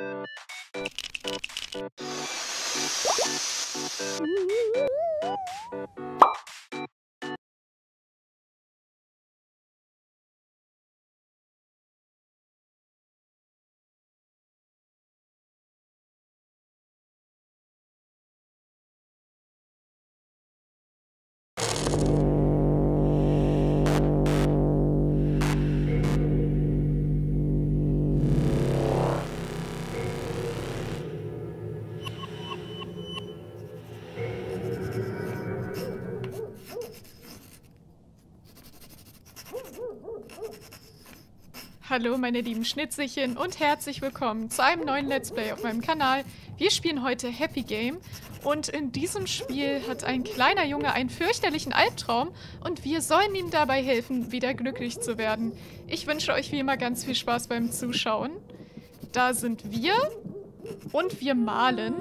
Hallo meine lieben Schnitzelchen und herzlich willkommen zu einem neuen Let's Play auf meinem Kanal. Wir spielen heute Happy Game und in diesem Spiel hat ein kleiner Junge einen fürchterlichen Albtraum und wir sollen ihm dabei helfen, wieder glücklich zu werden. Ich wünsche euch wie immer ganz viel Spaß beim Zuschauen. Da sind wir und wir malen.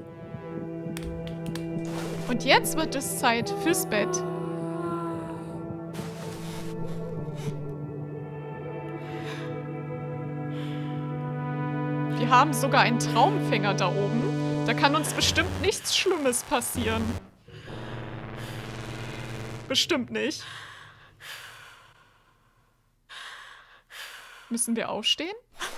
Und jetzt wird es Zeit fürs Bett. Wir haben sogar einen Traumfänger da oben. Da kann uns bestimmt nichts Schlimmes passieren. Bestimmt nicht. Müssen wir aufstehen?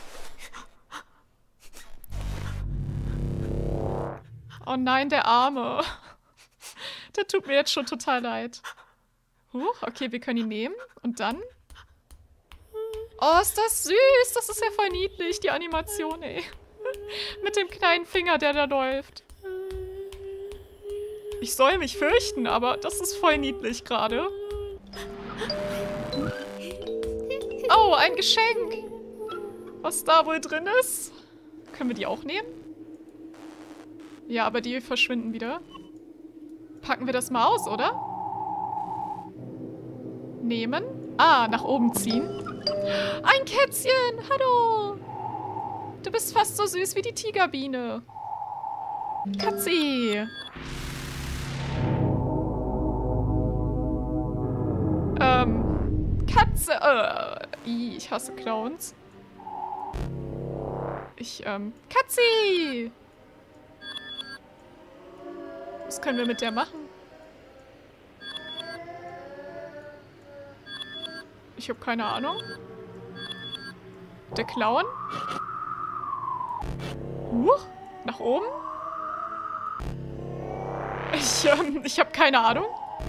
Oh nein, der Arme. Der tut mir jetzt schon total leid. Huch, okay, wir können ihn nehmen. Und dann? Oh, ist das süß. Das ist ja voll niedlich, die Animation, ey. Mit dem kleinen Finger, der da läuft. Ich soll mich fürchten, aber das ist voll niedlich gerade. Oh, ein Geschenk. Was da wohl drin ist? Können wir die auch nehmen? Ja, aber die verschwinden wieder. Packen wir das mal aus, oder? Nehmen. Ah, nach oben ziehen. Ein Kätzchen! Hallo! Du bist fast so süß wie die Tigerbiene. Katzi! Katze! Ich hasse Clowns. Katzi! Was können wir mit der machen? Ich habe keine Ahnung. Der Clown? Nach oben? Ich habe keine Ahnung.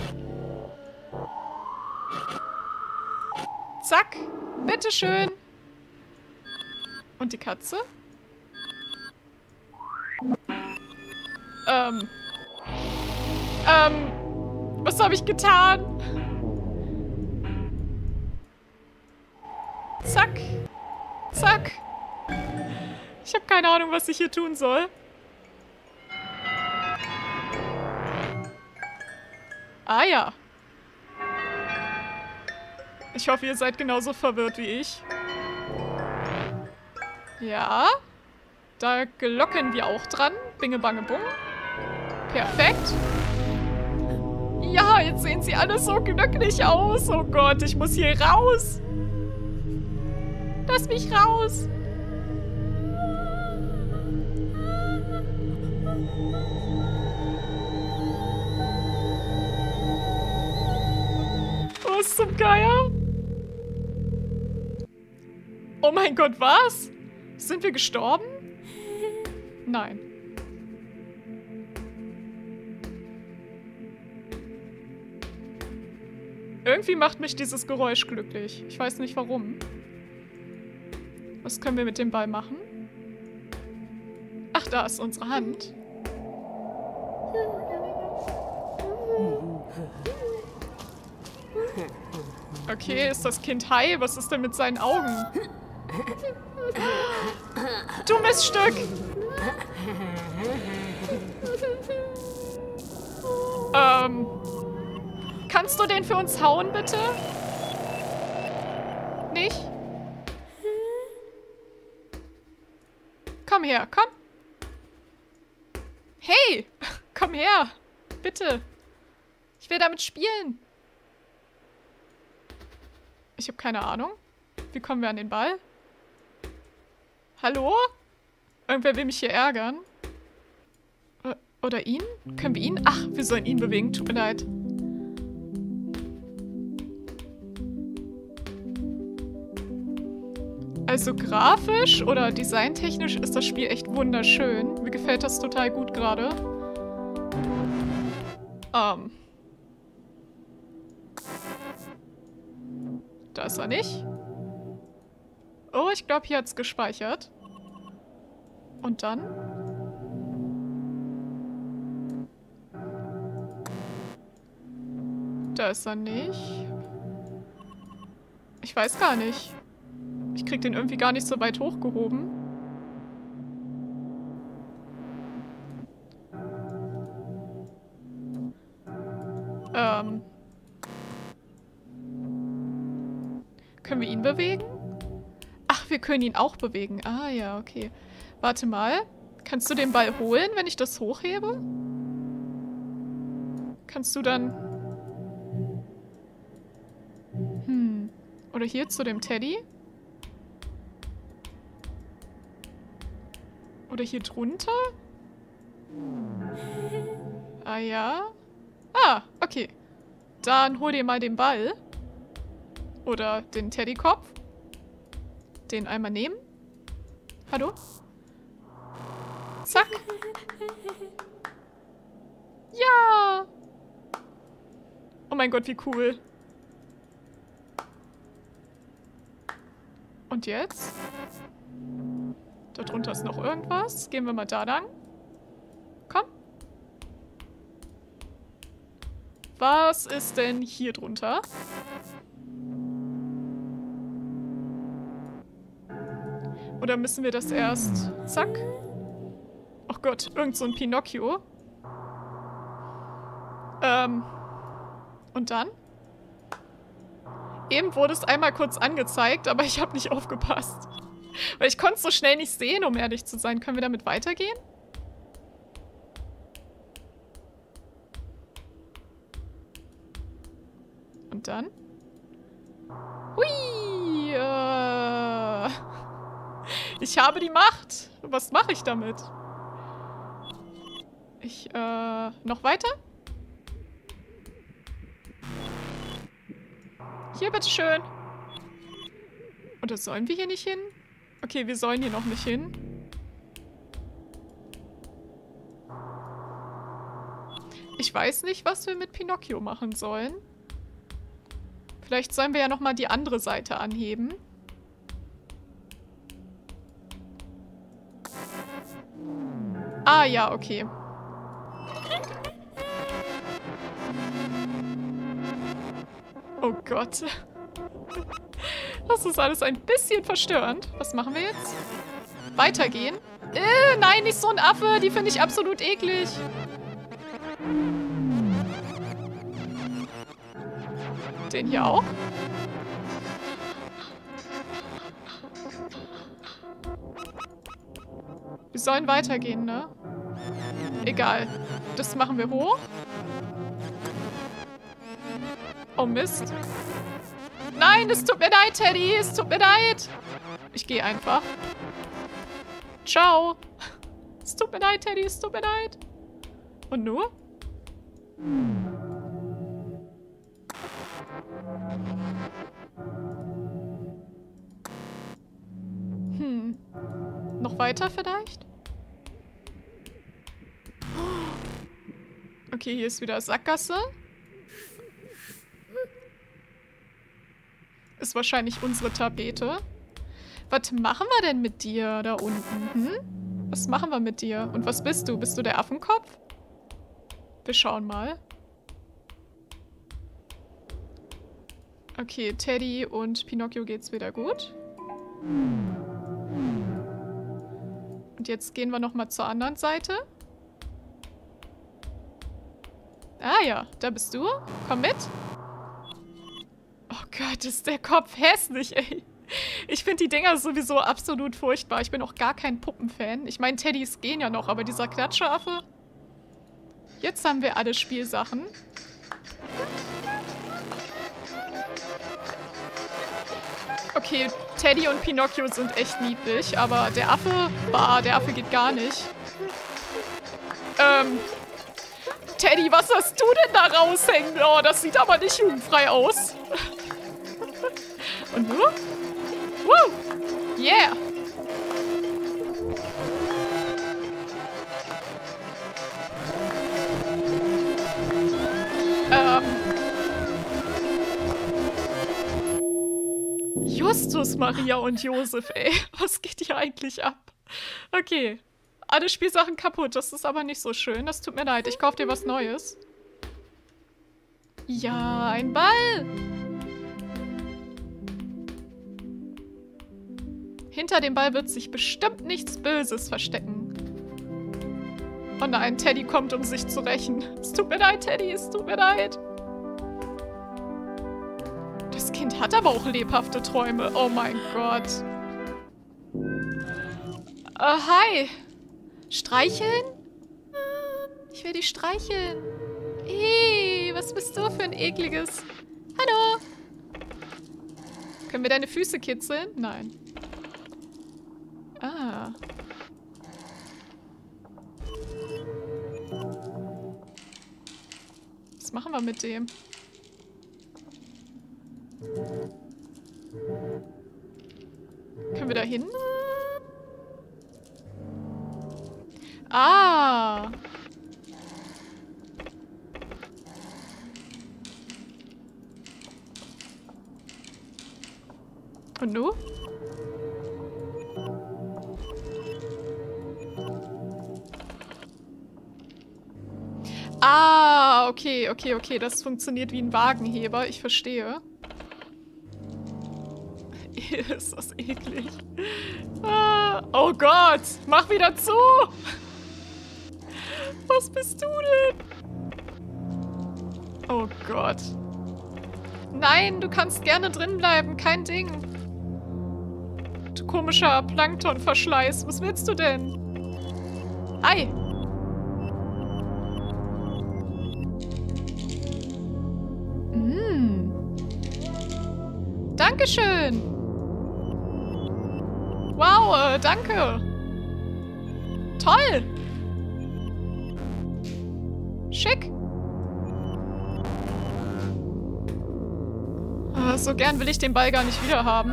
Zack. Bitteschön. Und die Katze? Was habe ich getan? Zack. Zack. Ich habe keine Ahnung, was ich hier tun soll. Ah ja. Ich hoffe, ihr seid genauso verwirrt wie ich. Ja. Da glocken wir auch dran. Binge, bange, bung. Perfekt. Ja, jetzt sehen sie alle so glücklich aus. Oh Gott, ich muss hier raus. Lass mich raus. Was zum Geier? Oh mein Gott, was? Sind wir gestorben? Nein. Irgendwie macht mich dieses Geräusch glücklich. Ich weiß nicht warum. Was können wir mit dem Ball machen? Ach, da ist unsere Hand. Okay, ist das Kind high? Was ist denn mit seinen Augen? Du Miststück! Kannst du den für uns hauen, bitte? Nicht? Komm her, komm. Hey, komm her. Bitte. Ich will damit spielen. Ich habe keine Ahnung. Wie kommen wir an den Ball? Hallo? Irgendwer will mich hier ärgern. Oder ihn? Können wir ihn? Ach, wir sollen ihn bewegen. Tut mir leid. Also grafisch oder designtechnisch ist das Spiel echt wunderschön. Mir gefällt das total gut gerade. Da ist er nicht. Oh, ich glaube, hier hat es gespeichert. Und dann? Da ist er nicht. Ich weiß gar nicht. Ich krieg den irgendwie gar nicht so weit hochgehoben. Können wir ihn bewegen? Ach, wir können ihn auch bewegen. Ah, ja, okay. Warte mal. Kannst du den Ball holen, wenn ich das hochhebe? Kannst du dann... Oder hier zu dem Teddy? Oder hier drunter? Ah, ja. Ah, okay. Dann hol dir mal den Ball. Oder den Teddykopf. Den einmal nehmen. Hallo? Zack. Ja. Oh mein Gott, wie cool. Und jetzt? Da drunter ist noch irgendwas. Gehen wir mal da lang. Komm. Was ist denn hier drunter? Oder müssen wir das erst... Zack. Ach Gott, irgend so ein Pinocchio. Und dann? Eben wurde es einmal kurz angezeigt, aber ich habe nicht aufgepasst. Weil ich konnte es so schnell nicht sehen, um ehrlich zu sein. Können wir damit weitergehen? Und dann? Hui! Ich habe die Macht. Was mache ich damit? Noch weiter? Hier, bitteschön. Oder sollen wir hier nicht hin? Okay, wir sollen hier noch nicht hin. Ich weiß nicht, was wir mit Pinocchio machen sollen. Vielleicht sollen wir ja nochmal die andere Seite anheben. Ah, ja, okay. Oh Gott. Das ist alles ein bisschen verstörend. Was machen wir jetzt? Weitergehen? Nein, nicht so ein Affe. Die finde ich absolut eklig. Den hier auch? Wir sollen weitergehen, ne? Egal. Das machen wir hoch. Oh Mist. Nein, es tut mir leid, Teddy. Es tut mir leid. Ich gehe einfach. Ciao. Es tut mir leid, Teddy. Es tut mir leid. Und nur? Noch weiter vielleicht? Okay, hier ist wieder Sackgasse. Ist wahrscheinlich unsere Tapete. Was machen wir denn mit dir da unten? Was machen wir mit dir? Und was bist du? Bist du der Affenkopf? Wir schauen mal. Okay, Teddy und Pinocchio geht's wieder gut. Und jetzt gehen wir nochmal zur anderen Seite. Ah ja, da bist du. Komm mit. Oh Gott, ist der Kopf hässlich, ey. Ich finde die Dinger sowieso absolut furchtbar. Ich bin auch gar kein Puppenfan. Ich meine, Teddys gehen ja noch, aber dieser Klatschaffe... Jetzt haben wir alle Spielsachen. Okay, Teddy und Pinocchio sind echt niedlich, aber der Affe, der Affe geht gar nicht. Teddy, was hast du denn da raushängen? Oh, das sieht aber nicht jugendfrei aus. Und du? Woo! Yeah! Justus, Maria und Josef, ey. Was geht hier eigentlich ab? Okay. Alle Spielsachen kaputt. Das ist aber nicht so schön. Das tut mir leid. Ich kaufe dir was Neues. Ja, ein Ball. Hinter dem Ball wird sich bestimmt nichts Böses verstecken. Oh nein, Teddy kommt, um sich zu rächen. Es tut mir leid, Teddy. Es tut mir leid. Das Kind hat aber auch lebhafte Träume. Oh mein Gott. Hi. Streicheln? Ich will dich streicheln. Hey, was bist du für ein ekliges... Hallo. Können wir deine Füße kitzeln? Nein. Ah. Was machen wir mit dem? Können wir da hin? Ah. Und du? Ah, okay, okay, okay. Das funktioniert wie ein Wagenheber. Ich verstehe. Ist das eklig. Ah, oh Gott, mach wieder zu! Was bist du denn? Oh Gott. Nein, du kannst gerne drin bleiben, kein Ding. Du komischer Planktonverschleiß, was willst du denn? Ei! Dankeschön! Wow, danke! Toll! Schick! So gern will ich den Ball gar nicht wieder haben.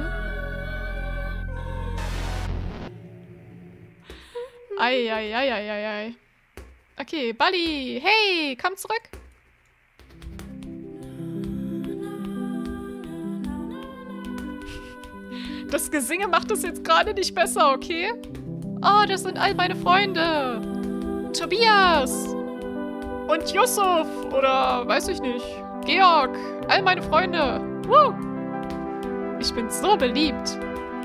Ei. Okay, Balli! Hey, komm zurück! Das Gesinge macht es jetzt gerade nicht besser, okay? Oh, das sind all meine Freunde. Tobias. Und Yusuf. Oder weiß ich nicht. Georg. All meine Freunde. Woo. Ich bin so beliebt.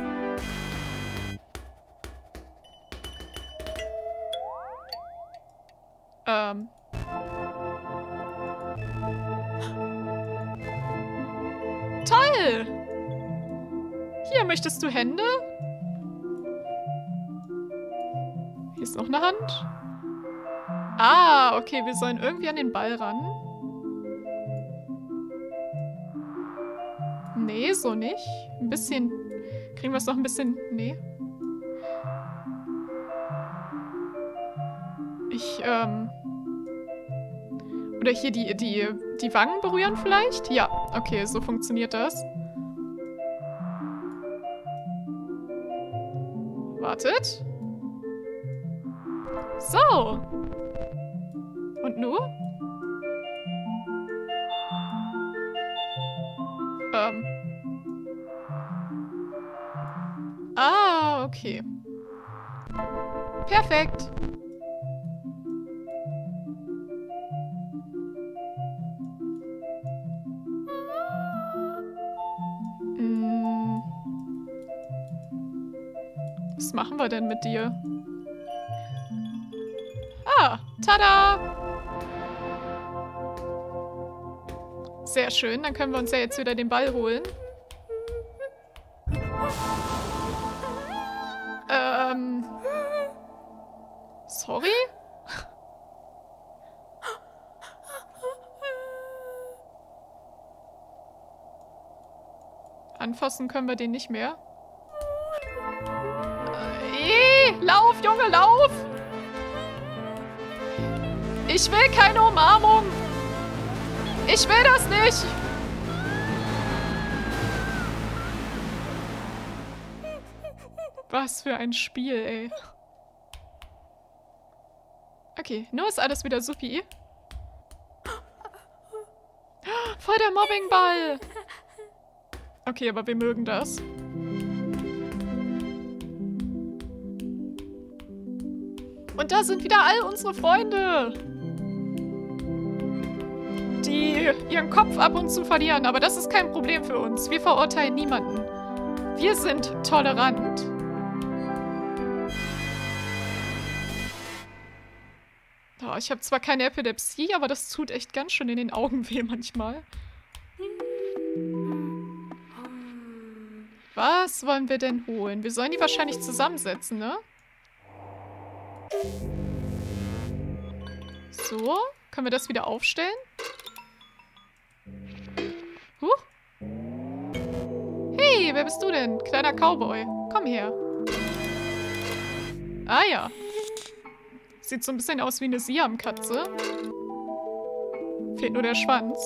Toll. Hier, möchtest du Hände? Hier ist noch eine Hand. Ah, okay, wir sollen irgendwie an den Ball ran. Nee, so nicht. Ein bisschen... Kriegen wir es noch ein bisschen... Nee. Oder hier die Wangen berühren vielleicht? Ja, okay, so funktioniert das. Wartet. So. Und nu? Ah, okay. Perfekt. Was machen wir denn mit dir? Ah, tada! Sehr schön, dann können wir uns ja jetzt wieder den Ball holen. Sorry? Anfassen können wir den nicht mehr. Lauf, Junge, lauf! Ich will keine Umarmung! Ich will das nicht! Was für ein Spiel, ey. Okay, nur ist alles wieder supi. Voll der Mobbingball! Okay, aber wir mögen das. Und da sind wieder all unsere Freunde, die ihren Kopf ab und zu verlieren. Aber das ist kein Problem für uns. Wir verurteilen niemanden. Wir sind tolerant. Oh, ich habe zwar keine Epilepsie, aber das tut echt ganz schön in den Augen weh manchmal. Was wollen wir denn holen? Wir sollen die wahrscheinlich zusammensetzen, ne? So, können wir das wieder aufstellen? Huch. Hey, wer bist du denn? Kleiner Cowboy. Komm her. Ah ja. Sieht so ein bisschen aus wie eine Siam-Katze. Fehlt nur der Schwanz.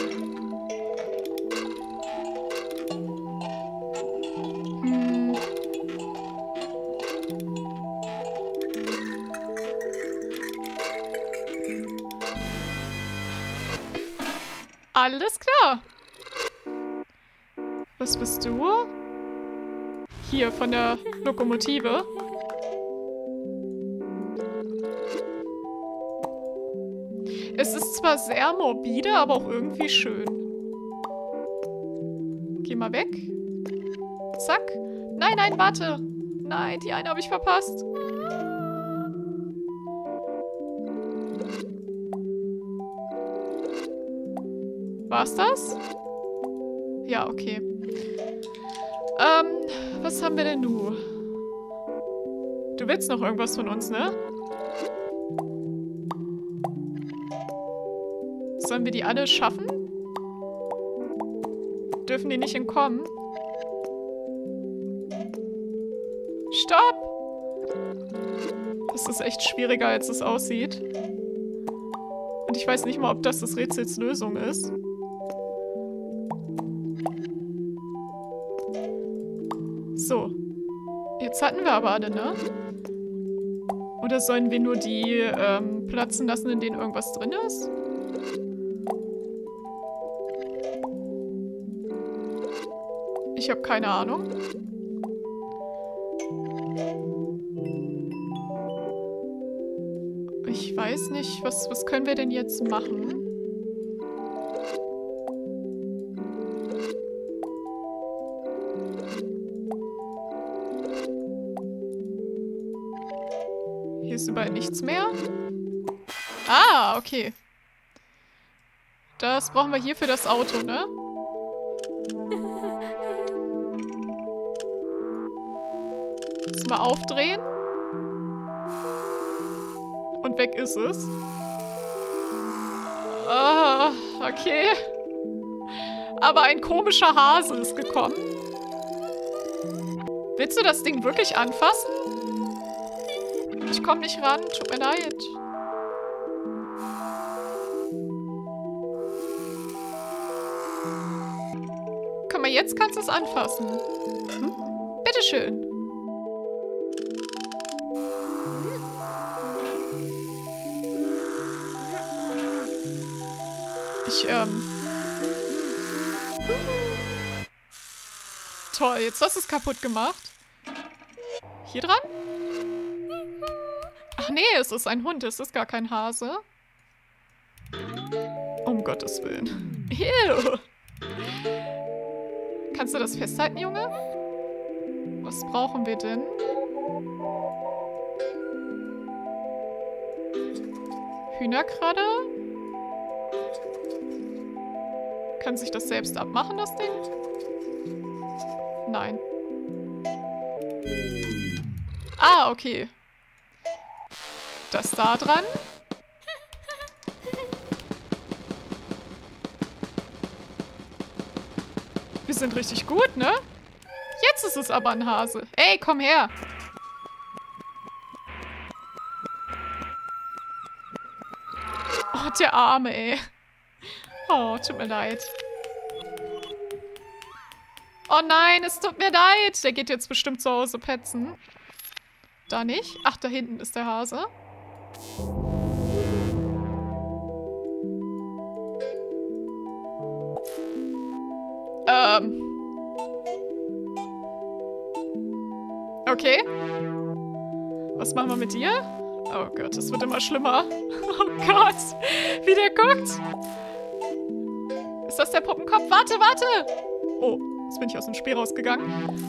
Alles klar. Was bist du? Hier, von der Lokomotive. Es ist zwar sehr morbide, aber auch irgendwie schön. Geh mal weg. Zack. Nein, nein, warte. Nein, die eine habe ich verpasst. War's das? Ja, okay. Was haben wir denn nun? Du willst noch irgendwas von uns, ne? Sollen wir die alle schaffen? Dürfen die nicht entkommen? Stopp! Das ist echt schwieriger, als es aussieht. Und ich weiß nicht mal, ob das Rätsels Lösung ist. So. Jetzt hatten wir aber alle, ne? Oder sollen wir nur die platzen lassen, in denen irgendwas drin ist? Ich habe keine Ahnung. Ich weiß nicht, was können wir denn jetzt machen? Hier ist überall nichts mehr. Ah, okay. Das brauchen wir hier für das Auto, ne? Mal aufdrehen. Und weg ist es. Ah, okay. Aber ein komischer Hase ist gekommen. Willst du das Ding wirklich anfassen? Ich komme nicht ran, tut mir leid. Guck mal, jetzt kannst du es anfassen. Hm? Bitteschön. Toll, jetzt hast du es kaputt gemacht. Hier dran? Ach nee, es ist ein Hund, es ist gar kein Hase. Um Gottes Willen. Ew. Kannst du das festhalten, Junge? Was brauchen wir denn? Hühnerkradde? Kann sich das selbst abmachen, das Ding? Nein. Ah, okay. Das da dran. Wir sind richtig gut, ne? Jetzt ist es aber ein Hase. Ey, komm her. Oh, der Arme, ey. Oh, tut mir leid. Oh nein, es tut mir leid. Der geht jetzt bestimmt zu Hause petzen. Da nicht. Ach, da hinten ist der Hase. Okay. Was machen wir mit dir? Oh Gott, es wird immer schlimmer. Oh Gott, wie der guckt. Ist das der Puppenkopf? Warte, warte. Oh, jetzt bin ich aus dem Spiel rausgegangen.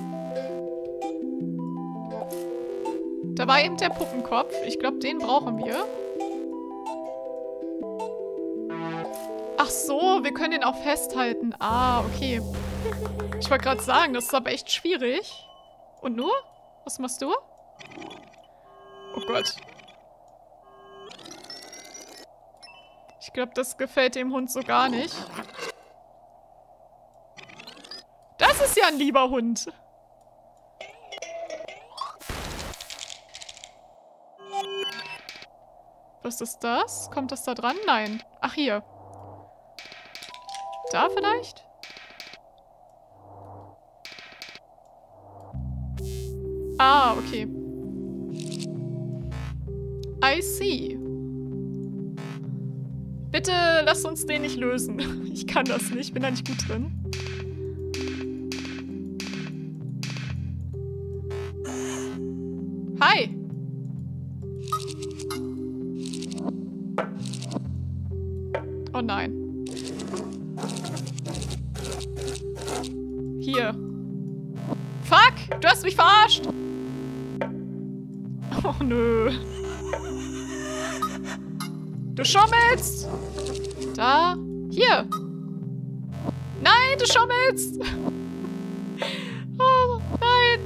Da war eben der Puppenkopf. Ich glaube, den brauchen wir. Ach so, wir können den auch festhalten. Ah, okay. Ich wollte gerade sagen, das ist aber echt schwierig. Und nur? Was machst du? Oh Gott. Ich glaube, das gefällt dem Hund so gar nicht. Das ist ja ein lieber Hund. Was ist das? Kommt das da dran? Nein. Ach, hier. Da vielleicht? Ah, okay. I see. Bitte lass uns den nicht lösen. Ich kann das nicht, bin da nicht gut drin. Hi. Oh nein. Hier. Fuck! Du hast mich verarscht! Oh nö. Du schummelst! Da. Hier. Nein, du schummelst! Oh, nein!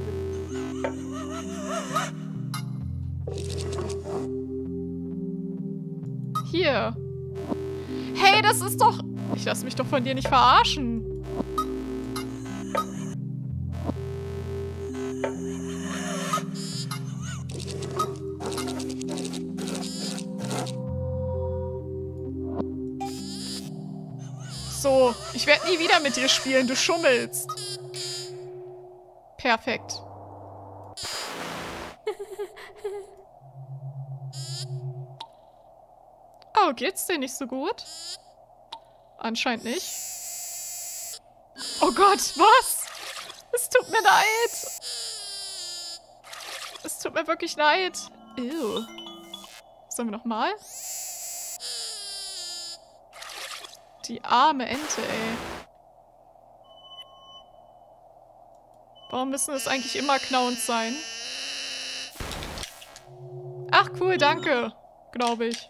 Hier. Hey, das ist doch... Ich lasse mich doch von dir nicht verarschen. So, ich werde nie wieder mit dir spielen, du schummelst. Perfekt. Oh, geht's dir nicht so gut? Anscheinend nicht. Oh Gott, was? Es tut mir leid. Es tut mir wirklich leid. Ew. Sollen wir nochmal? Die arme Ente, ey. Warum müssen es eigentlich immer Clowns sein? Ach cool, danke. Glaube ich.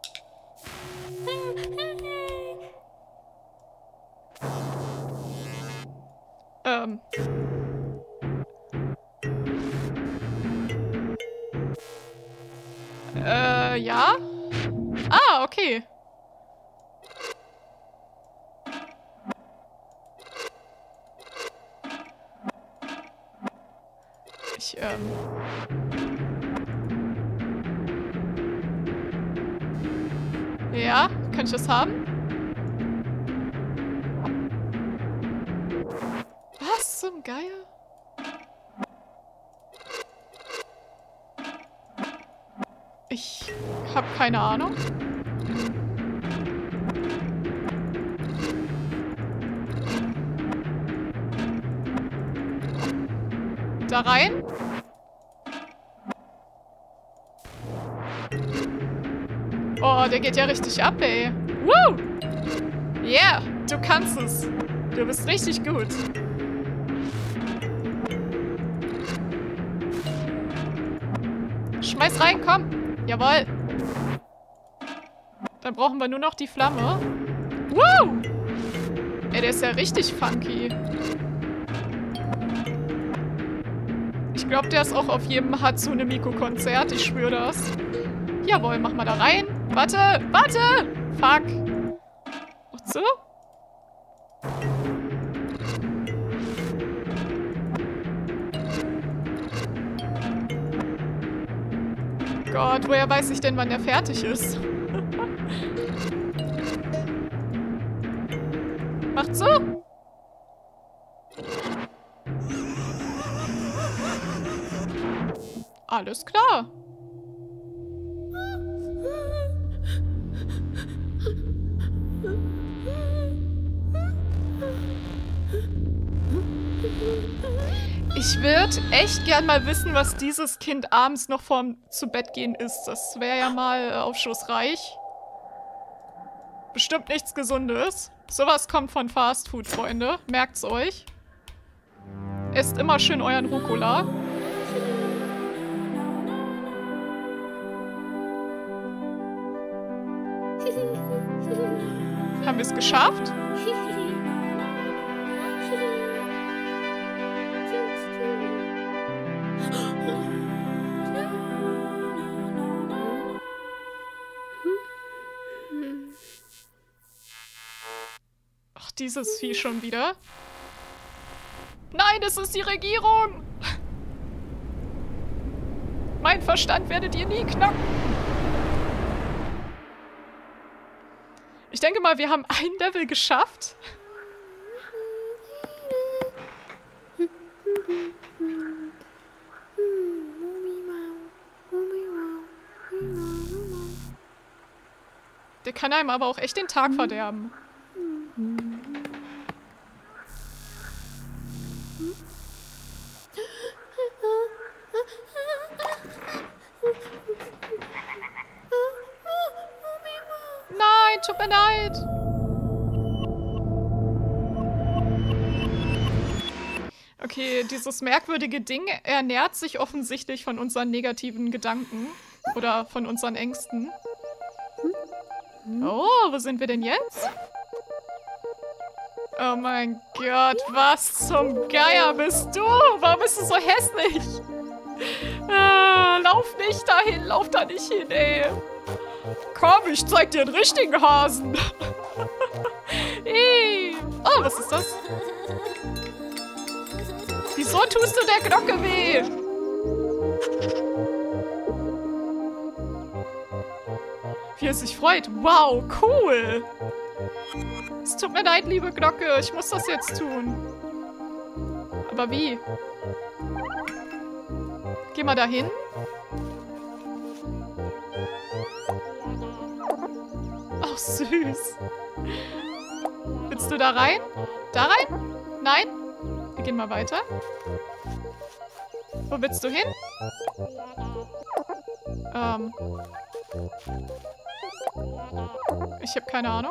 Ja? Ah, okay. Ja, kann ich das haben? Was zum Geier? Ich habe keine Ahnung. Da rein? Oh, der geht ja richtig ab, ey. Woo! Yeah, du kannst es. Du bist richtig gut. Schmeiß rein, komm. Jawohl. Dann brauchen wir nur noch die Flamme. Woo! Ey, der ist ja richtig funky. Ich glaube, der ist auch auf jedem Hatsune Miku-Konzert. Ich schwöre das. Jawohl, mach mal da rein. Warte, warte! Fuck. Noch zu? Gott, woher weiß ich denn, wann der fertig ist? Macht so. Alles klar. Ich würde echt gern mal wissen, was dieses Kind abends noch vorm Zubettgehen isst. Das wäre ja mal aufschlussreich. Bestimmt nichts Gesundes. Sowas kommt von Fastfood, Freunde. Merkt's euch. Esst immer schön euren Rucola. Haben wir es geschafft? Ach, dieses Vieh schon wieder. Nein, es ist die Regierung! Mein Verstand werdet ihr nie knacken. Ich denke mal, wir haben ein Level geschafft. Der kann einem aber auch echt den Tag verderben. Nein, tut mir leid. Okay, dieses merkwürdige Ding ernährt sich offensichtlich von unseren negativen Gedanken. Oder von unseren Ängsten. Oh, wo sind wir denn jetzt? Oh mein Gott, was zum Geier bist du? Warum bist du so hässlich? Lauf nicht dahin, lauf da nicht hin, ey. Komm, ich zeig dir den richtigen Hasen. Oh, was ist das? Wieso tust du der Glocke weh? Wie er sich freut. Wow, cool. Es tut mir leid, liebe Glocke. Ich muss das jetzt tun. Aber wie? Geh mal dahin. Ach, süß. Willst du da rein? Da rein? Nein? Wir gehen mal weiter. Wo willst du hin? Ich habe keine Ahnung.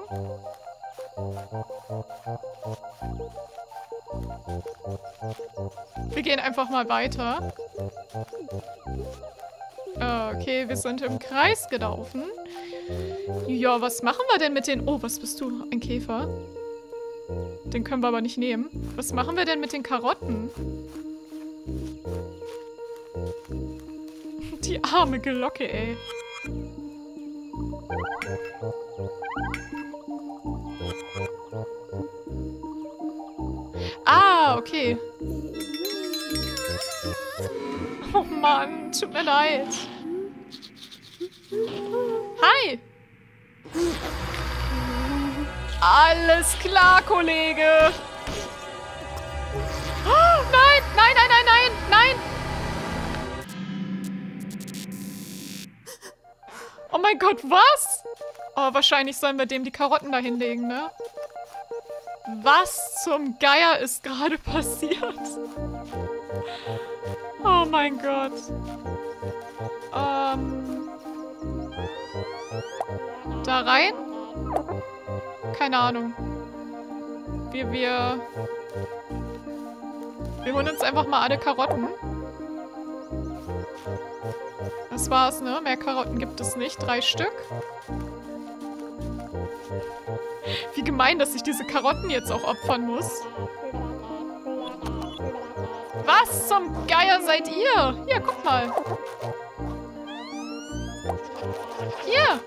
Wir gehen einfach mal weiter. Okay, wir sind im Kreis gelaufen. Ja, was machen wir denn mit den... Oh, was bist du? Ein Käfer? Den können wir aber nicht nehmen. Was machen wir denn mit den Karotten? Die arme Glocke, ey. Ah, okay. Oh Mann, tut mir leid. Hi. Alles klar, Kollege. Oh, nein, nein, nein, nein, nein, nein. Oh mein Gott, was? Oh, wahrscheinlich sollen wir dem die Karotten da hinlegen, ne? Was zum Geier ist gerade passiert? Oh mein Gott. Da rein? Keine Ahnung. Wir holen uns einfach mal alle Karotten. Das war's, ne? Mehr Karotten gibt es nicht. 3 Stück. Wie gemein, dass ich diese Karotten jetzt auch opfern muss. Was zum Geier seid ihr? Hier, guck mal. Hier.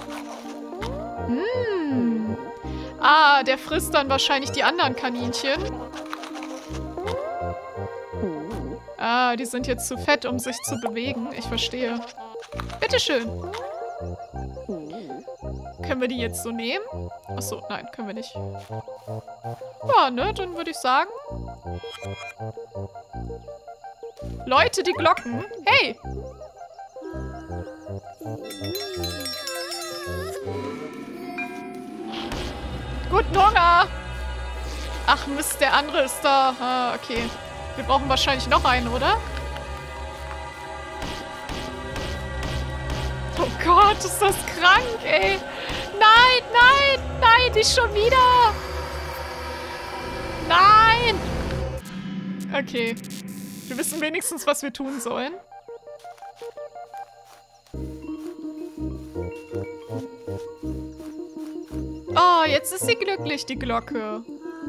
Ah, der frisst dann wahrscheinlich die anderen Kaninchen. Ah, die sind jetzt zu fett, um sich zu bewegen. Ich verstehe. Bitteschön. Können wir die jetzt so nehmen? Achso, nein, können wir nicht. Ja, ne, dann würde ich sagen... Leute, die Glocken. Hey! Guten Hunger! Ach Mist, der andere ist da. Ah, okay. Wir brauchen wahrscheinlich noch einen, oder? Oh Gott, ist das krank, ey. Nein, nein, nein, nicht schon wieder. Nein. Okay. Wir wissen wenigstens, was wir tun sollen. Oh, jetzt ist sie glücklich, die Glocke.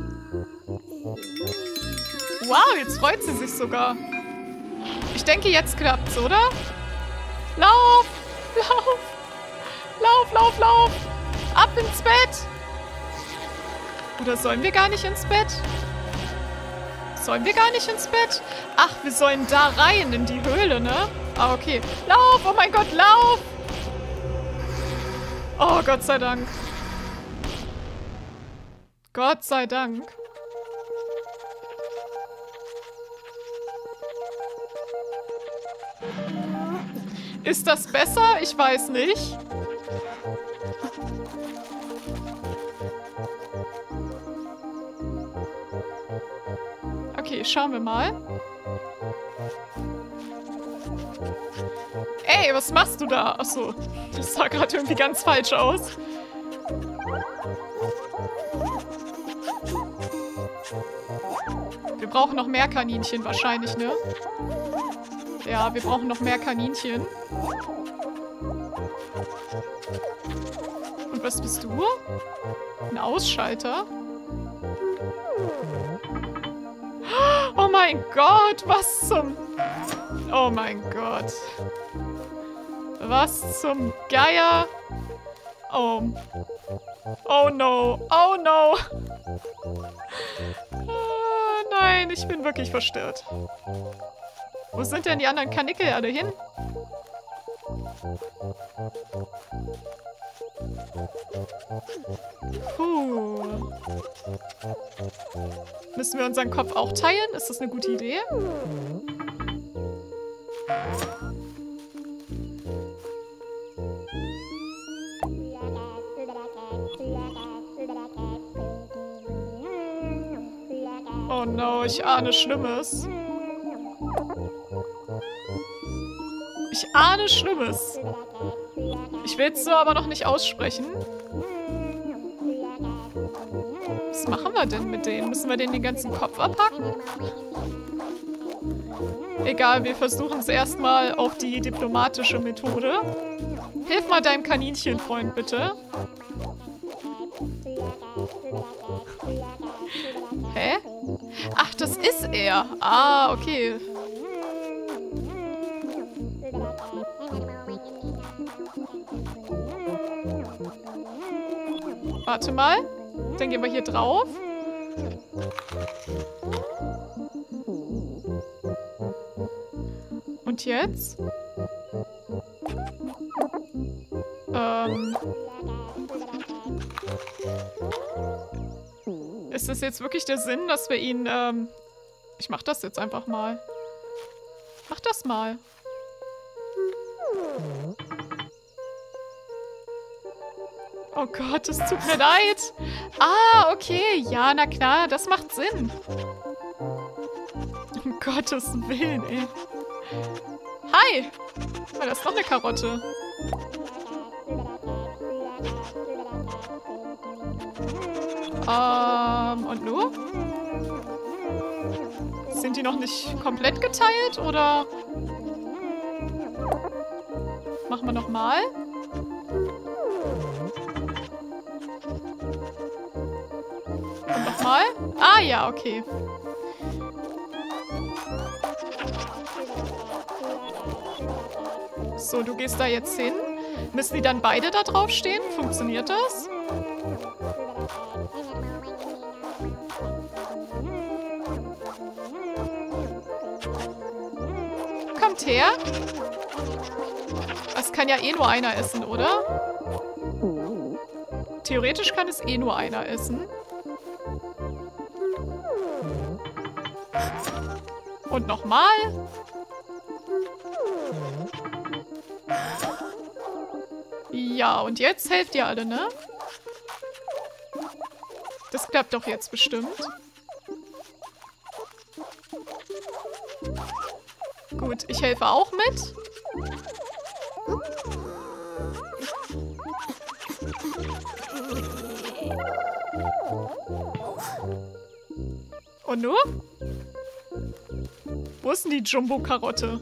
Wow, jetzt freut sie sich sogar. Ich denke, jetzt klappt's, oder? Lauf! Lauf! Lauf, lauf, lauf! Ab ins Bett! Oder sollen wir gar nicht ins Bett? Sollen wir gar nicht ins Bett? Ach, wir sollen da rein, in die Höhle, ne? Ah, okay. Lauf! Oh mein Gott, lauf! Oh, Gott sei Dank. Gott sei Dank. Ist das besser? Ich weiß nicht. Okay, schauen wir mal. Ey, was machst du da? Achso, das sah gerade irgendwie ganz falsch aus. Wir brauchen noch mehr Kaninchen wahrscheinlich, ne? Ja, wir brauchen noch mehr Kaninchen. Und was bist du? Ein Ausschalter? Oh mein Gott, was zum... Oh mein Gott. Was zum Geier? Oh. Oh no. Oh no. Nein, ich bin wirklich verstört. Wo sind denn die anderen Kanickel alle hin? Puh. Müssen wir unseren Kopf auch teilen? Ist das eine gute Idee? Oh no, ich ahne Schlimmes. Ich ahne Schlimmes. Ich will es so aber noch nicht aussprechen. Was machen wir denn mit denen? Müssen wir denen den ganzen Kopf abhacken? Egal, wir versuchen es erstmal auf die diplomatische Methode. Hilf mal deinem Kaninchenfreund, bitte. Hä? Ach, das ist er. Ah, okay. Warte mal. Dann gehen wir hier drauf. Und jetzt? Ist das jetzt wirklich der Sinn, dass wir ihn, ich mach das jetzt einfach mal. Mach das mal. Oh Gott, es tut mir leid. Ah, okay. Ja, na klar, das macht Sinn. Um Gottes Willen, ey. Hi. Oh, da ist noch eine Karotte. Und nur? Sind die noch nicht komplett geteilt, oder? Machen wir nochmal. Und nochmal. Ah, ja, okay. So, du gehst da jetzt hin. Müssen die dann beide da drauf stehen? Funktioniert das? Kommt her. Das kann ja eh nur einer essen, oder? theoretisch kann es eh nur einer essen. Und nochmal. Ja, und jetzt helft ihr alle, ne? Das klappt doch jetzt bestimmt. Gut, ich helfe auch mit. Und nur? Wo ist denn die Jumbo-Karotte?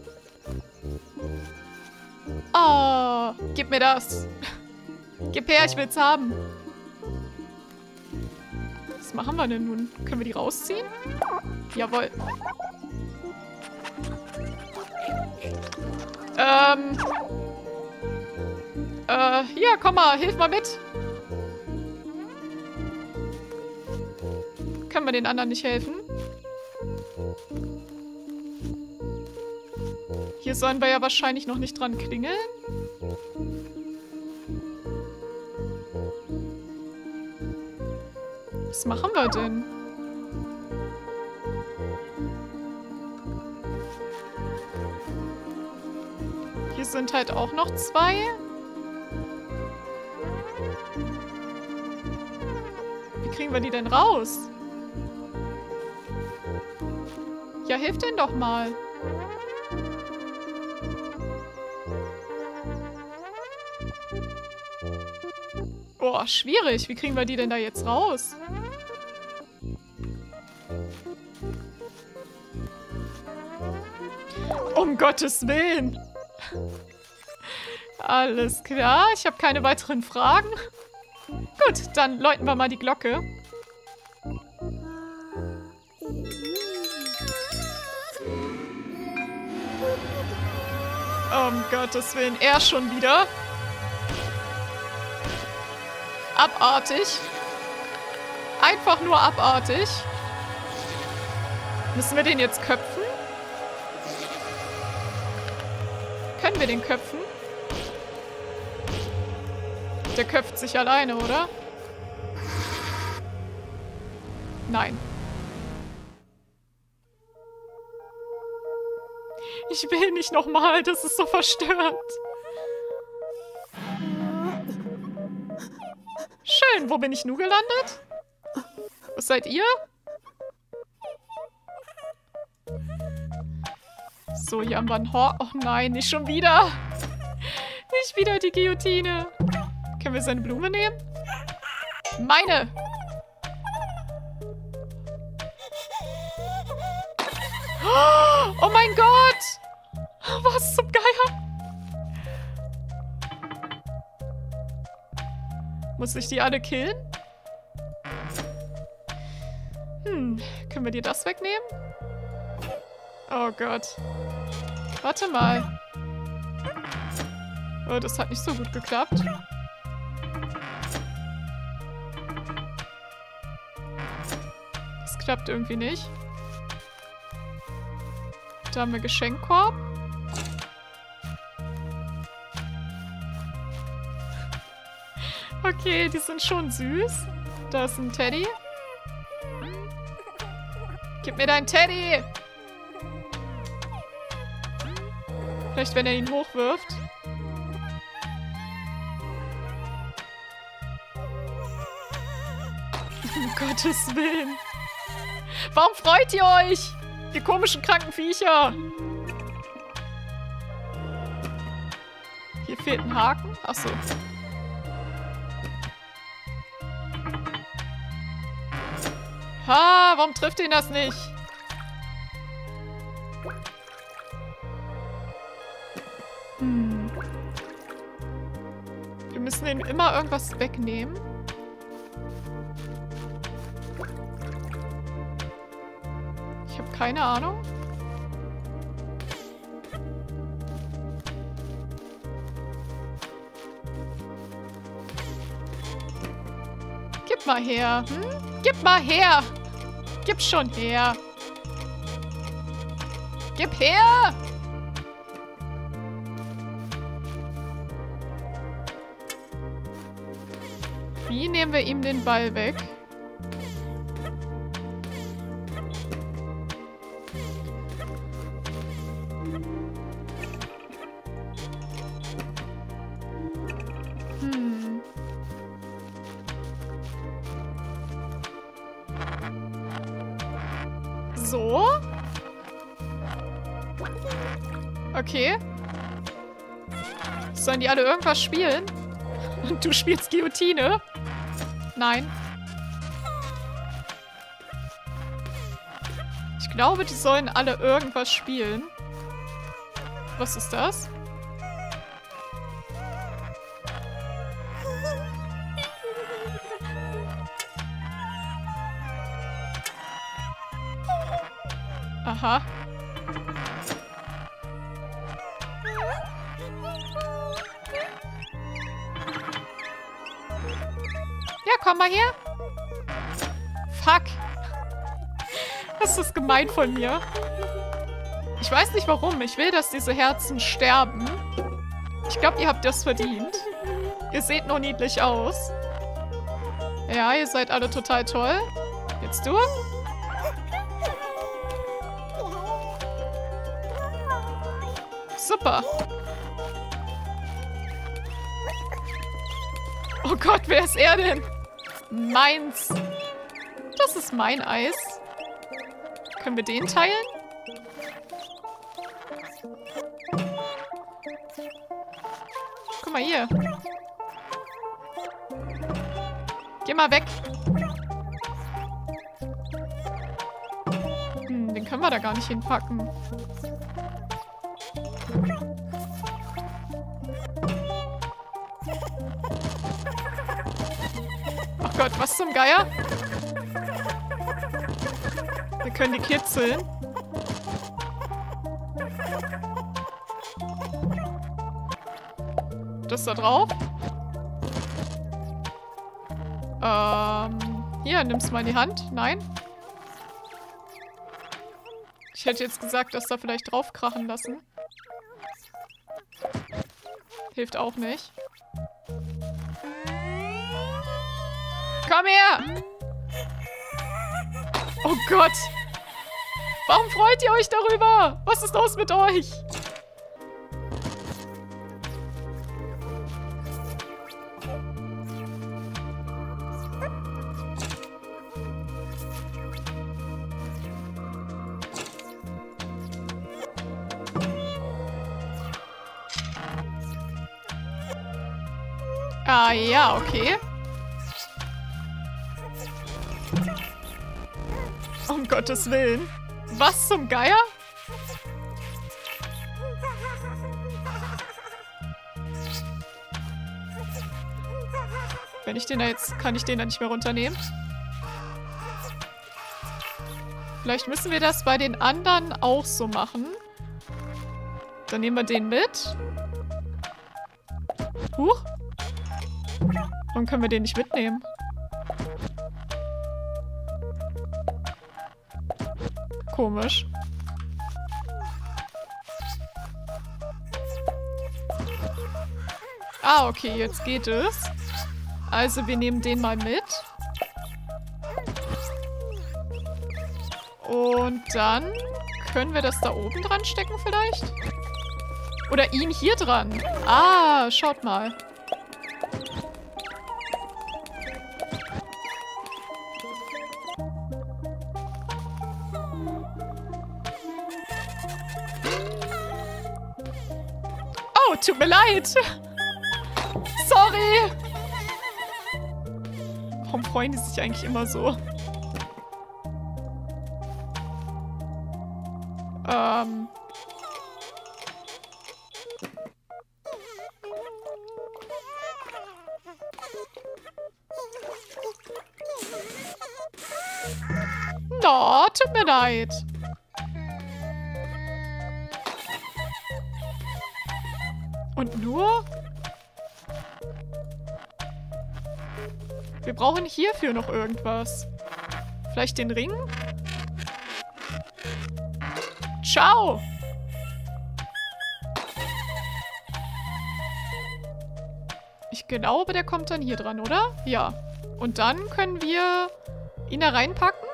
Oh, gib mir das. Gib her, ich will's haben. Was machen wir denn nun? Können wir die rausziehen? Jawohl. Hier, komm mal, hilf mal mit. Können wir den anderen nicht helfen? Hier sollen wir ja wahrscheinlich noch nicht dran klingeln. Was machen wir denn? Hier sind halt auch noch zwei. Wie kriegen wir die denn raus? Ja, hilf denen doch mal. Boah, schwierig. Wie kriegen wir die denn da jetzt raus? Um Gottes Willen. Alles klar. Ich habe keine weiteren Fragen. Gut, dann läuten wir mal die Glocke. Um Gottes Willen, er schon wieder. Abartig. Einfach nur abartig. Müssen wir den jetzt köpfen? Können wir den köpfen? Der köpft sich alleine, oder? Nein. Ich will nicht nochmal, das ist so verstörend. Schön, wo bin ich nun gelandet? Was seid ihr? So, hier haben wir ein Hor... Oh nein, nicht schon wieder. Nicht wieder die Guillotine. Können wir seine Blume nehmen? Meine! Oh mein Gott! Was zum Geier? Muss ich die alle killen? Können wir dir das wegnehmen? Oh Gott. Warte mal. Oh, das hat nicht so gut geklappt. Das klappt irgendwie nicht. Da haben wir Geschenkkorb. Okay, die sind schon süß. Da ist ein Teddy. Gib mir deinen Teddy! Vielleicht, wenn er ihn hochwirft. Um Gottes Willen. Warum freut ihr euch? Ihr komischen kranken Viecher. Hier fehlt ein Haken. Achso. Ha, warum trifft ihn das nicht? Wir müssen ihm immer irgendwas wegnehmen. Ich habe keine Ahnung. Gib mal her. Gib mal her. Gib schon her. Gib her. Wie nehmen wir ihm den Ball weg? So. Okay. Sollen die alle irgendwas spielen? Und du spielst Guillotine? Nein. Ich glaube, die sollen alle irgendwas spielen. Was ist das? Aha. Ja, komm mal her. Fuck. Das ist gemein von mir. Ich weiß nicht warum. Ich will, dass diese Herzen sterben. Ich glaube, ihr habt das verdient. Ihr seht nur niedlich aus. Ja, ihr seid alle total toll. Jetzt du? Super. Oh Gott, wer ist er denn? Meins. Das ist mein Eis. Können wir den teilen? Guck mal hier. Geh mal weg. Den können wir da gar nicht hinpacken. Oh Gott, was zum Geier? Wir können die kitzeln. Das da drauf. Hier, nimm's mal in die Hand. Nein. Ich hätte jetzt gesagt, dass da vielleicht draufkrachen lassen. Hilft auch nicht. Komm her! Oh Gott! Warum freut ihr euch darüber? Was ist los mit euch? Ah ja, okay. Um Gottes Willen. Was zum Geier? Wenn ich den da jetzt... Kann ich den da nicht mehr runternehmen? Vielleicht müssen wir das bei den anderen auch so machen. Dann nehmen wir den mit. Huch. Warum können wir den nicht mitnehmen? Komisch. Ah, okay, jetzt geht es. Also, wir nehmen den mal mit. Und dann können wir das da oben dran stecken vielleicht? Oder ihn hier dran. Ah, schaut mal. Oh, tut mir leid. Sorry. Warum freuen die sich eigentlich immer so? No, tut mir leid. Und nur? Wir brauchen hierfür noch irgendwas. Vielleicht den Ring? Ciao! Ich glaube, der kommt dann hier dran, oder? Ja. Und dann können wir ihn da reinpacken.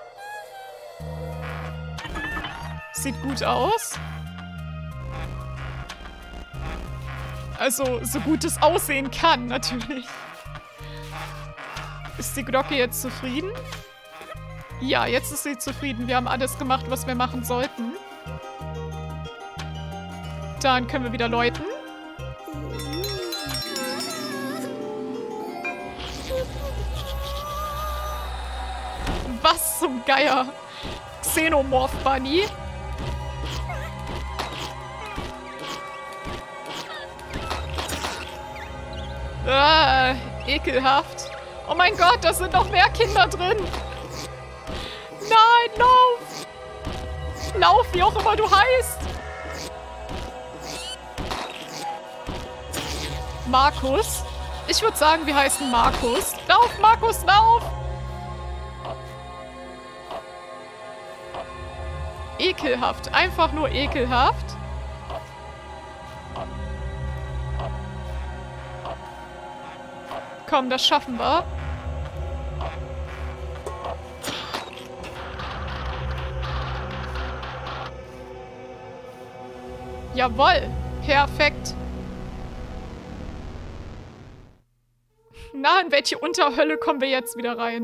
Sieht gut aus. Also, so gut es aussehen kann, natürlich. Ist die Glocke jetzt zufrieden? Ja, jetzt ist sie zufrieden. Wir haben alles gemacht, was wir machen sollten. Dann können wir wieder läuten. Was zum Geier? Xenomorph Bunny. Ekelhaft. Oh mein Gott, da sind noch mehr Kinder drin. Nein, lauf! Lauf, wie auch immer du heißt. Markus. Ich würde sagen, wir heißen Markus. Lauf, Markus, lauf! Ekelhaft. Einfach nur ekelhaft. Komm, das schaffen wir. Jawohl. Perfekt. Na, in welche Unterhölle kommen wir jetzt wieder rein?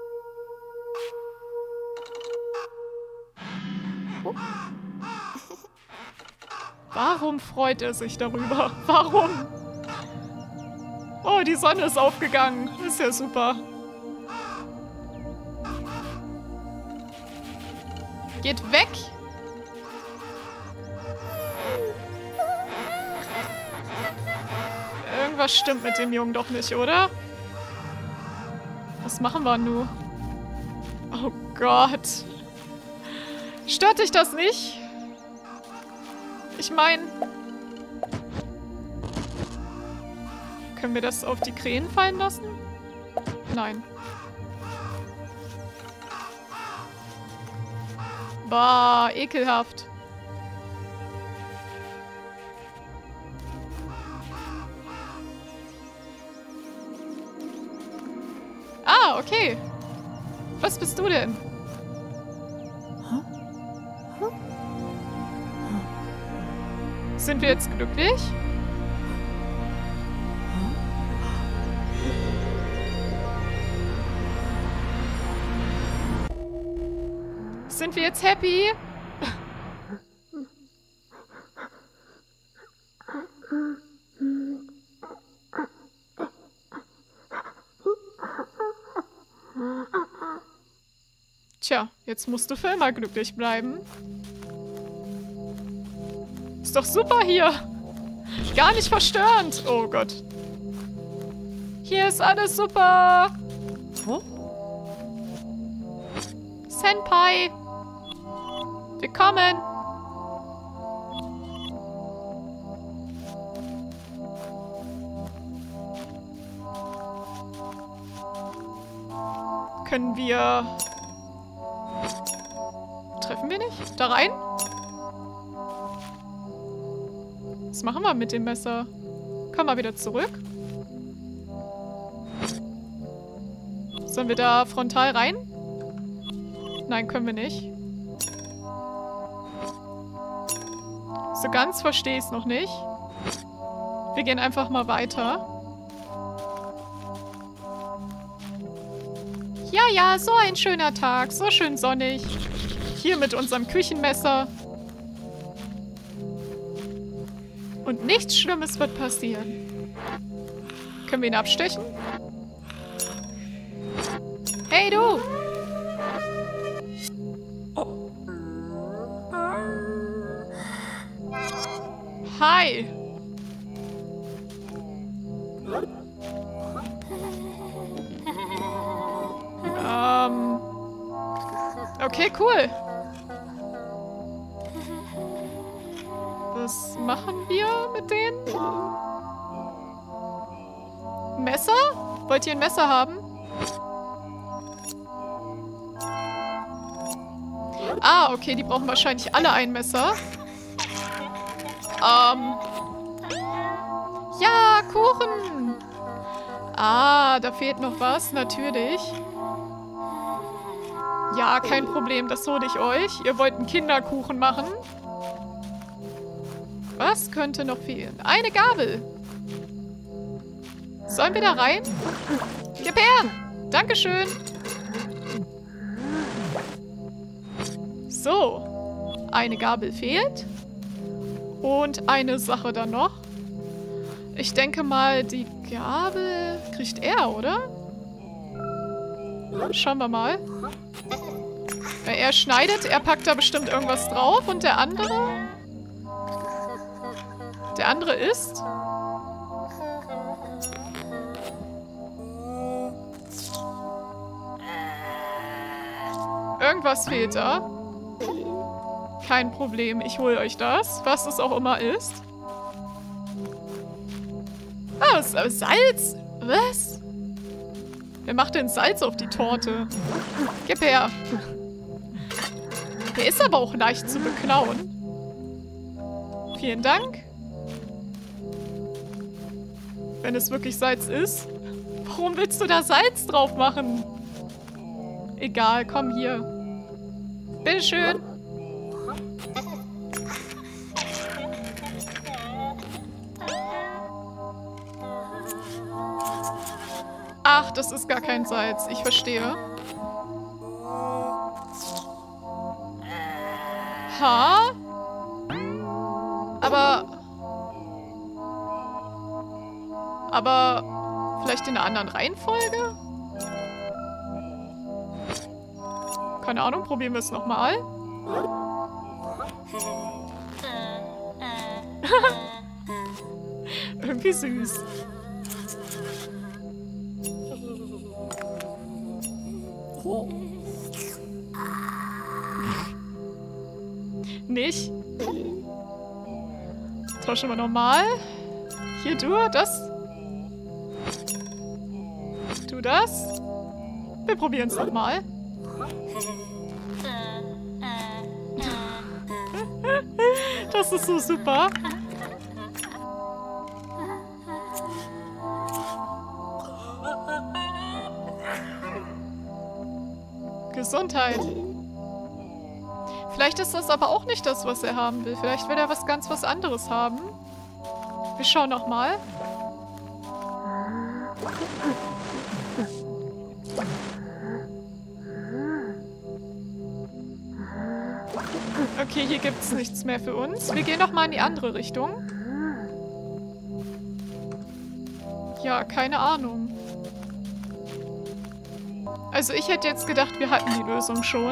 Warum freut er sich darüber? Warum? Oh, die Sonne ist aufgegangen. Ist ja super. Geht weg. Irgendwas stimmt mit dem Jungen doch nicht, oder? Was machen wir nun? Oh Gott. Stört dich das nicht? Ich meine... Können wir das auf die Krähen fallen lassen? Nein. Bah, ekelhaft. Ah, okay. Was bist du denn? Sind wir jetzt glücklich? Sind wir jetzt happy? Tja, jetzt musst du für immer glücklich bleiben. Ist doch super hier. Gar nicht verstörend. Oh Gott. Hier ist alles super. Oh? Senpai. Willkommen. Können wir... Treffen wir nicht? Da rein? Was machen wir mit dem Messer? Kommen wir wieder zurück? Sollen wir da frontal rein? Nein, können wir nicht. So ganz verstehe ich es noch nicht. Wir gehen einfach mal weiter. Ja, ja, so ein schöner Tag. So schön sonnig. Hier mit unserem Küchenmesser. Und nichts Schlimmes wird passieren. Können wir ihn abstechen? Hey, du! Hi! Okay, cool. Was machen wir mit denen? Messer? Wollt ihr ein Messer haben? Ah, okay, die brauchen wahrscheinlich alle ein Messer. Ja, Kuchen! Ah, da fehlt noch was, natürlich. Ja, kein Problem, das hole ich euch. Ihr wollt einen Kinderkuchen machen. Was könnte noch fehlen? Eine Gabel. Sollen wir da rein? Gib her! Dankeschön. So. Eine Gabel fehlt. Und eine Sache dann noch. Ich denke mal, die Gabel kriegt er, oder? Schauen wir mal. Er schneidet, er packt da bestimmt irgendwas drauf. Und der andere? Der andere isst. Irgendwas fehlt da. Kein Problem, ich hole euch das, was es auch immer ist. Ah, Salz? Was? Wer macht denn Salz auf die Torte? Gib her. Der ist aber auch leicht zu beklauen. Vielen Dank. Wenn es wirklich Salz ist. Warum willst du da Salz drauf machen? Egal, komm hier. Bitteschön. Ach, das ist gar kein Salz. Ich verstehe. Ha? Aber vielleicht in einer anderen Reihenfolge? Keine Ahnung, probieren wir es nochmal. Irgendwie süß. Nicht. Tauschen wir nochmal. Hier, du, das. Du das. Wir probieren es nochmal. Das ist so super. Gesundheit. Vielleicht ist das aber auch nicht das, was er haben will. Vielleicht will er was anderes haben. Wir schauen nochmal. Okay, hier gibt es nichts mehr für uns. Wir gehen nochmal in die andere Richtung. Ja, keine Ahnung. Also ich hätte jetzt gedacht, wir hatten die Lösung schon.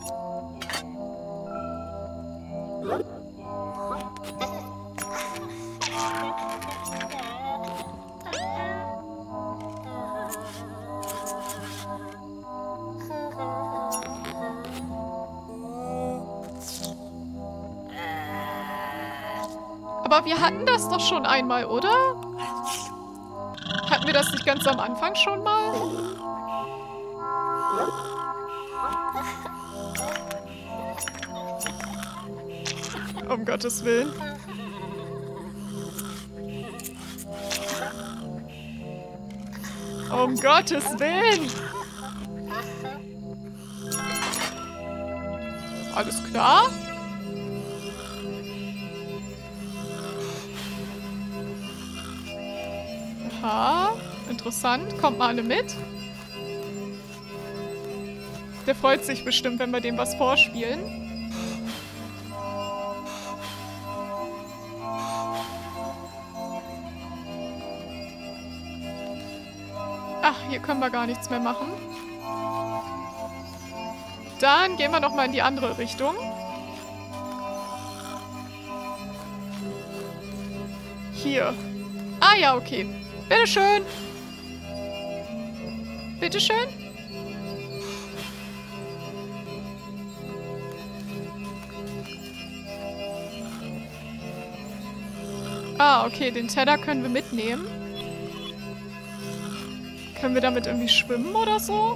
Aber wir hatten das doch schon einmal, oder? Hatten wir das nicht ganz am Anfang schon mal? Um Gottes Willen. Um Gottes Willen! Alles klar? Aha, interessant. Kommt mal alle mit. Der freut sich bestimmt, wenn wir dem was vorspielen. Ach, hier können wir gar nichts mehr machen. Dann gehen wir noch mal in die andere Richtung. Hier. Ah ja, okay. Bitteschön. Bitteschön. Ah, okay, den Teller können wir mitnehmen. Können wir damit irgendwie schwimmen oder so?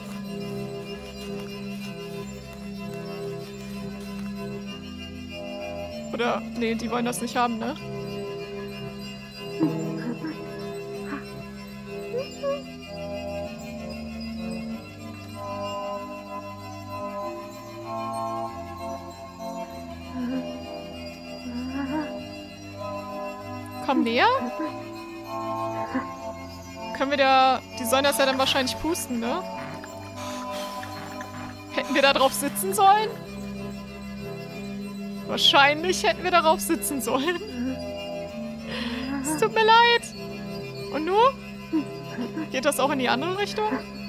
Oder, nee, die wollen das nicht haben, ne? kommen näher? Können wir da... Die sollen das ja dann wahrscheinlich pusten, ne? Hätten wir da drauf sitzen sollen? Wahrscheinlich hätten wir darauf sitzen sollen. Es tut mir leid. Und nu? Geht das auch in die andere Richtung?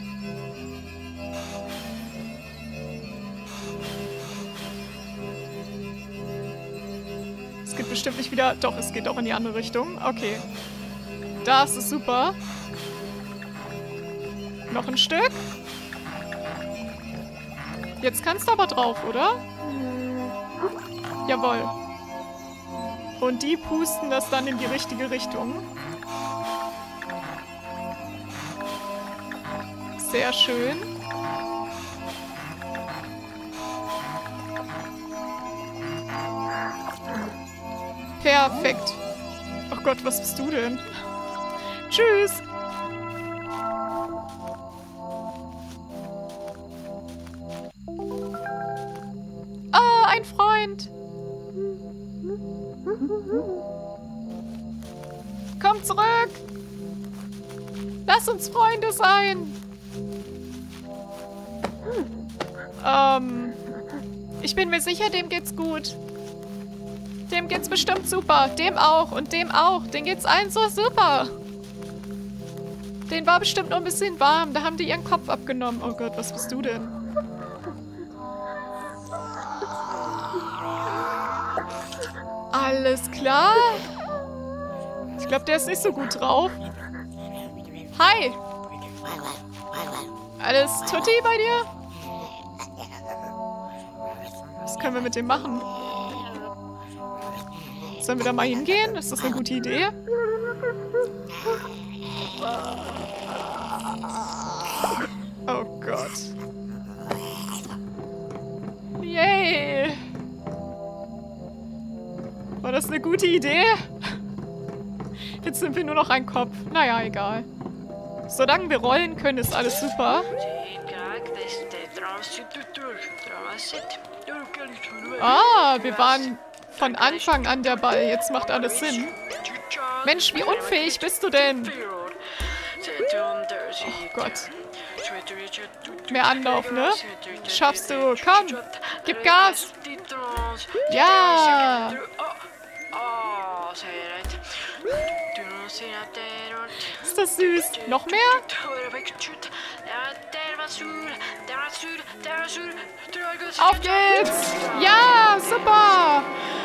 Es geht bestimmt nicht wieder... Doch, es geht auch in die andere Richtung. Okay. Das ist super. Noch ein Stück. Jetzt kannst du aber drauf, oder? Jawohl. Und die pusten das dann in die richtige Richtung. Sehr schön. Perfekt. Ach Gott, was bist du denn? Tschüss. Ah, ein Freund. Komm zurück. Lass uns Freunde sein. Ich bin mir sicher, dem geht's gut. Dem geht's bestimmt super. Dem auch und dem auch. Denen geht's allen so super. Denen war bestimmt nur ein bisschen warm. Da haben die ihren Kopf abgenommen. Oh Gott, was bist du denn? Alles klar. Ich glaube, der ist nicht so gut drauf. Hi. Alles tutti bei dir? Was können wir mit dem machen? Sollen wir da mal hingehen? Ist das eine gute Idee? Oh Gott. Yay. War das eine gute Idee? Jetzt sind wir nur noch ein Kopf. Naja, egal. Solange wir rollen können, ist alles super. Ah, wir waren von Anfang an der Ball. Jetzt macht alles Sinn. Mensch, wie unfähig bist du denn? Oh Gott. Mehr Anlauf, ne? Schaffst du. Komm, gib Gas. Ja. Ist das süß? Noch mehr? Auf geht's! Ja, super!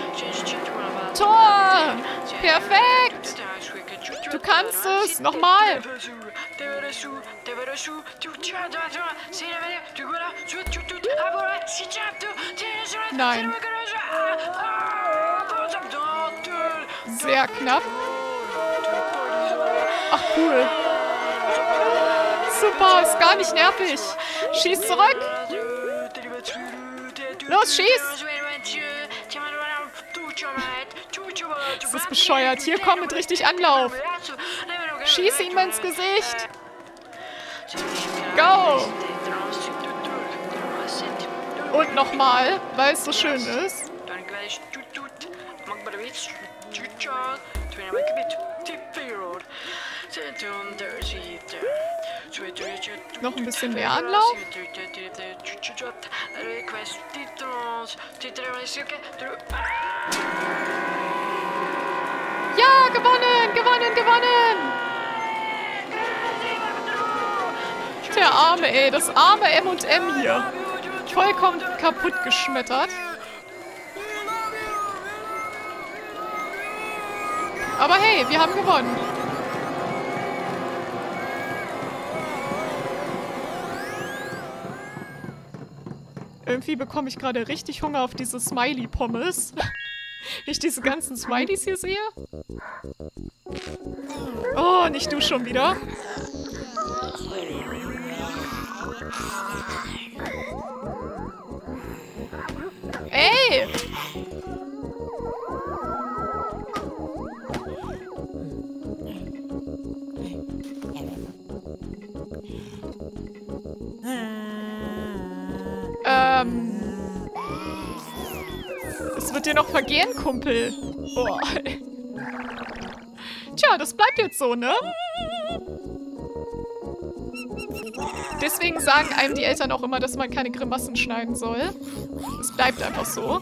Tor! Perfekt! Du kannst es! Nochmal! Nein. Sehr knapp. Ach, cool. Super, ist gar nicht nervig. Schieß zurück. Los, schieß. Das ist bescheuert. Hier, komm mit richtig Anlauf. Schieß ihm ins Gesicht. Go. Und nochmal, weil es so schön ist. Noch ein bisschen mehr Anlauf. Ja, gewonnen, gewonnen, gewonnen. Der arme, ey, das arme M&M hier. Vollkommen kaputt geschmettert. Aber hey, wir haben gewonnen. Irgendwie bekomme ich gerade richtig Hunger auf diese Smiley-Pommes. Wenn ich diese ganzen Smileys hier sehe. Oh, nicht du schon wieder. Ey! Es wird dir noch vergehen, Kumpel. Oh. Tja, das bleibt jetzt so, ne? Deswegen sagen einem die Eltern auch immer, dass man keine Grimassen schneiden soll. Es bleibt einfach so.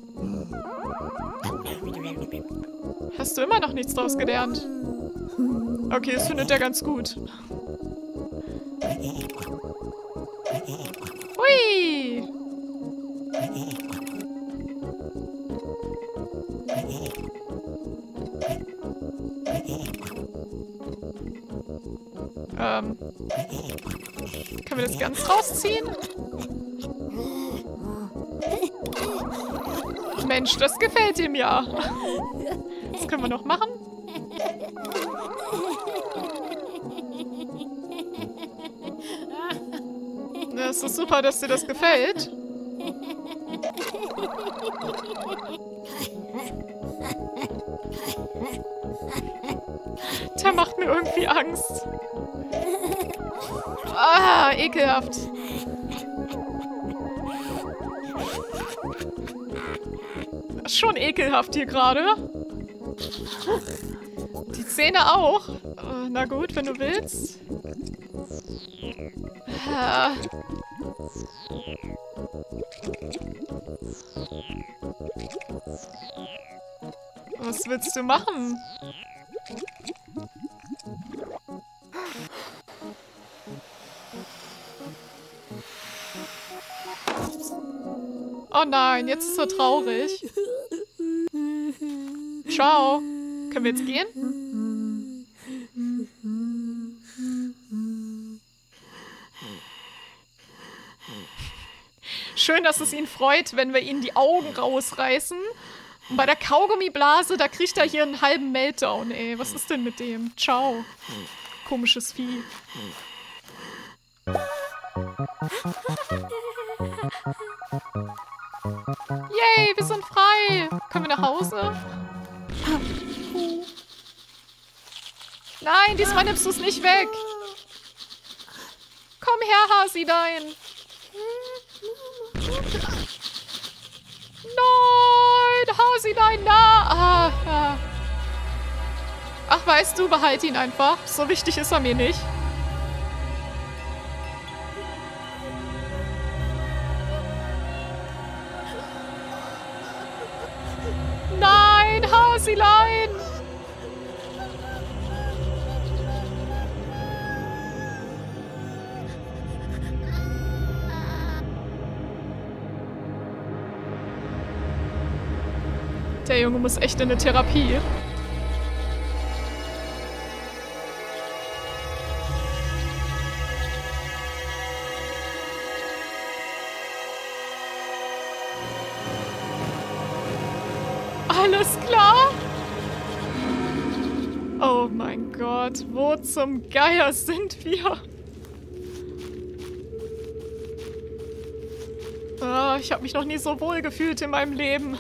Hast du immer noch nichts draus gelernt? Okay, das findet er ganz gut. Hui! Können wir das ganz rausziehen? Mensch, das gefällt ihm ja. Das können wir noch machen. Das ist super, dass dir das gefällt. Der macht mir irgendwie Angst. Ah, ekelhaft. Schon ekelhaft hier gerade. Die Zähne auch. Na gut, wenn du willst. Was willst du machen? Oh nein, jetzt ist er traurig. Ciao. Können wir jetzt gehen? Schön, dass es ihn freut, wenn wir ihm die Augen rausreißen. Und bei der Kaugummiblase, da kriegt er hier einen halben Meltdown, ey. Was ist denn mit dem? Ciao. Komisches Vieh. Yay, wir sind frei. Können wir nach Hause? Nein, diesmal nimmst du es nicht weg. Komm her, Hasilein. Nein, Hasilein, na. Ach, weißt du, behalt ihn einfach. So wichtig ist er mir nicht. Nein, Hasilein. Der Junge muss echt in eine Therapie. Alles klar? Oh mein Gott, wo zum Geier sind wir? Ah, ich habe mich noch nie so wohl gefühlt in meinem Leben.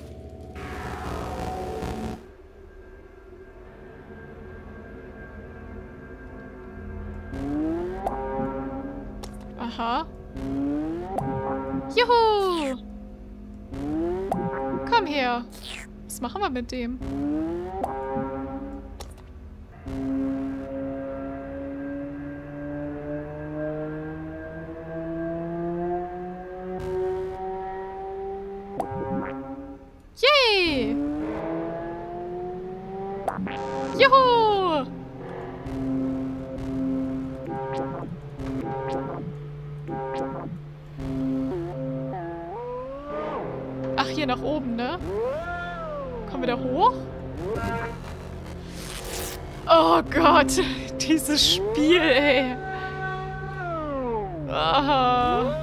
Aha. Juhu! Komm her. Was machen wir mit dem? Yay! Juhu! Ach, hier nach oben, ne? Kommen wir da hoch? Oh Gott, dieses Spiel, ey. Aha.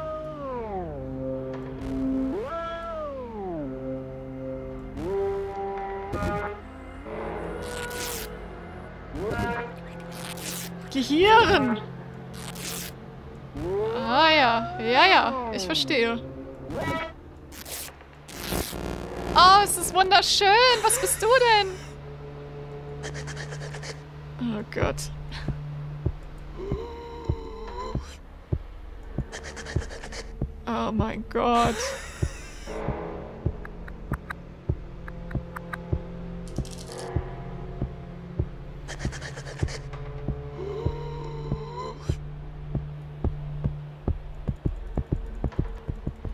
Gehirn! Ah ja, ja, ich verstehe. Oh, es ist wunderschön. Was bist du denn? Oh Gott. Oh mein Gott.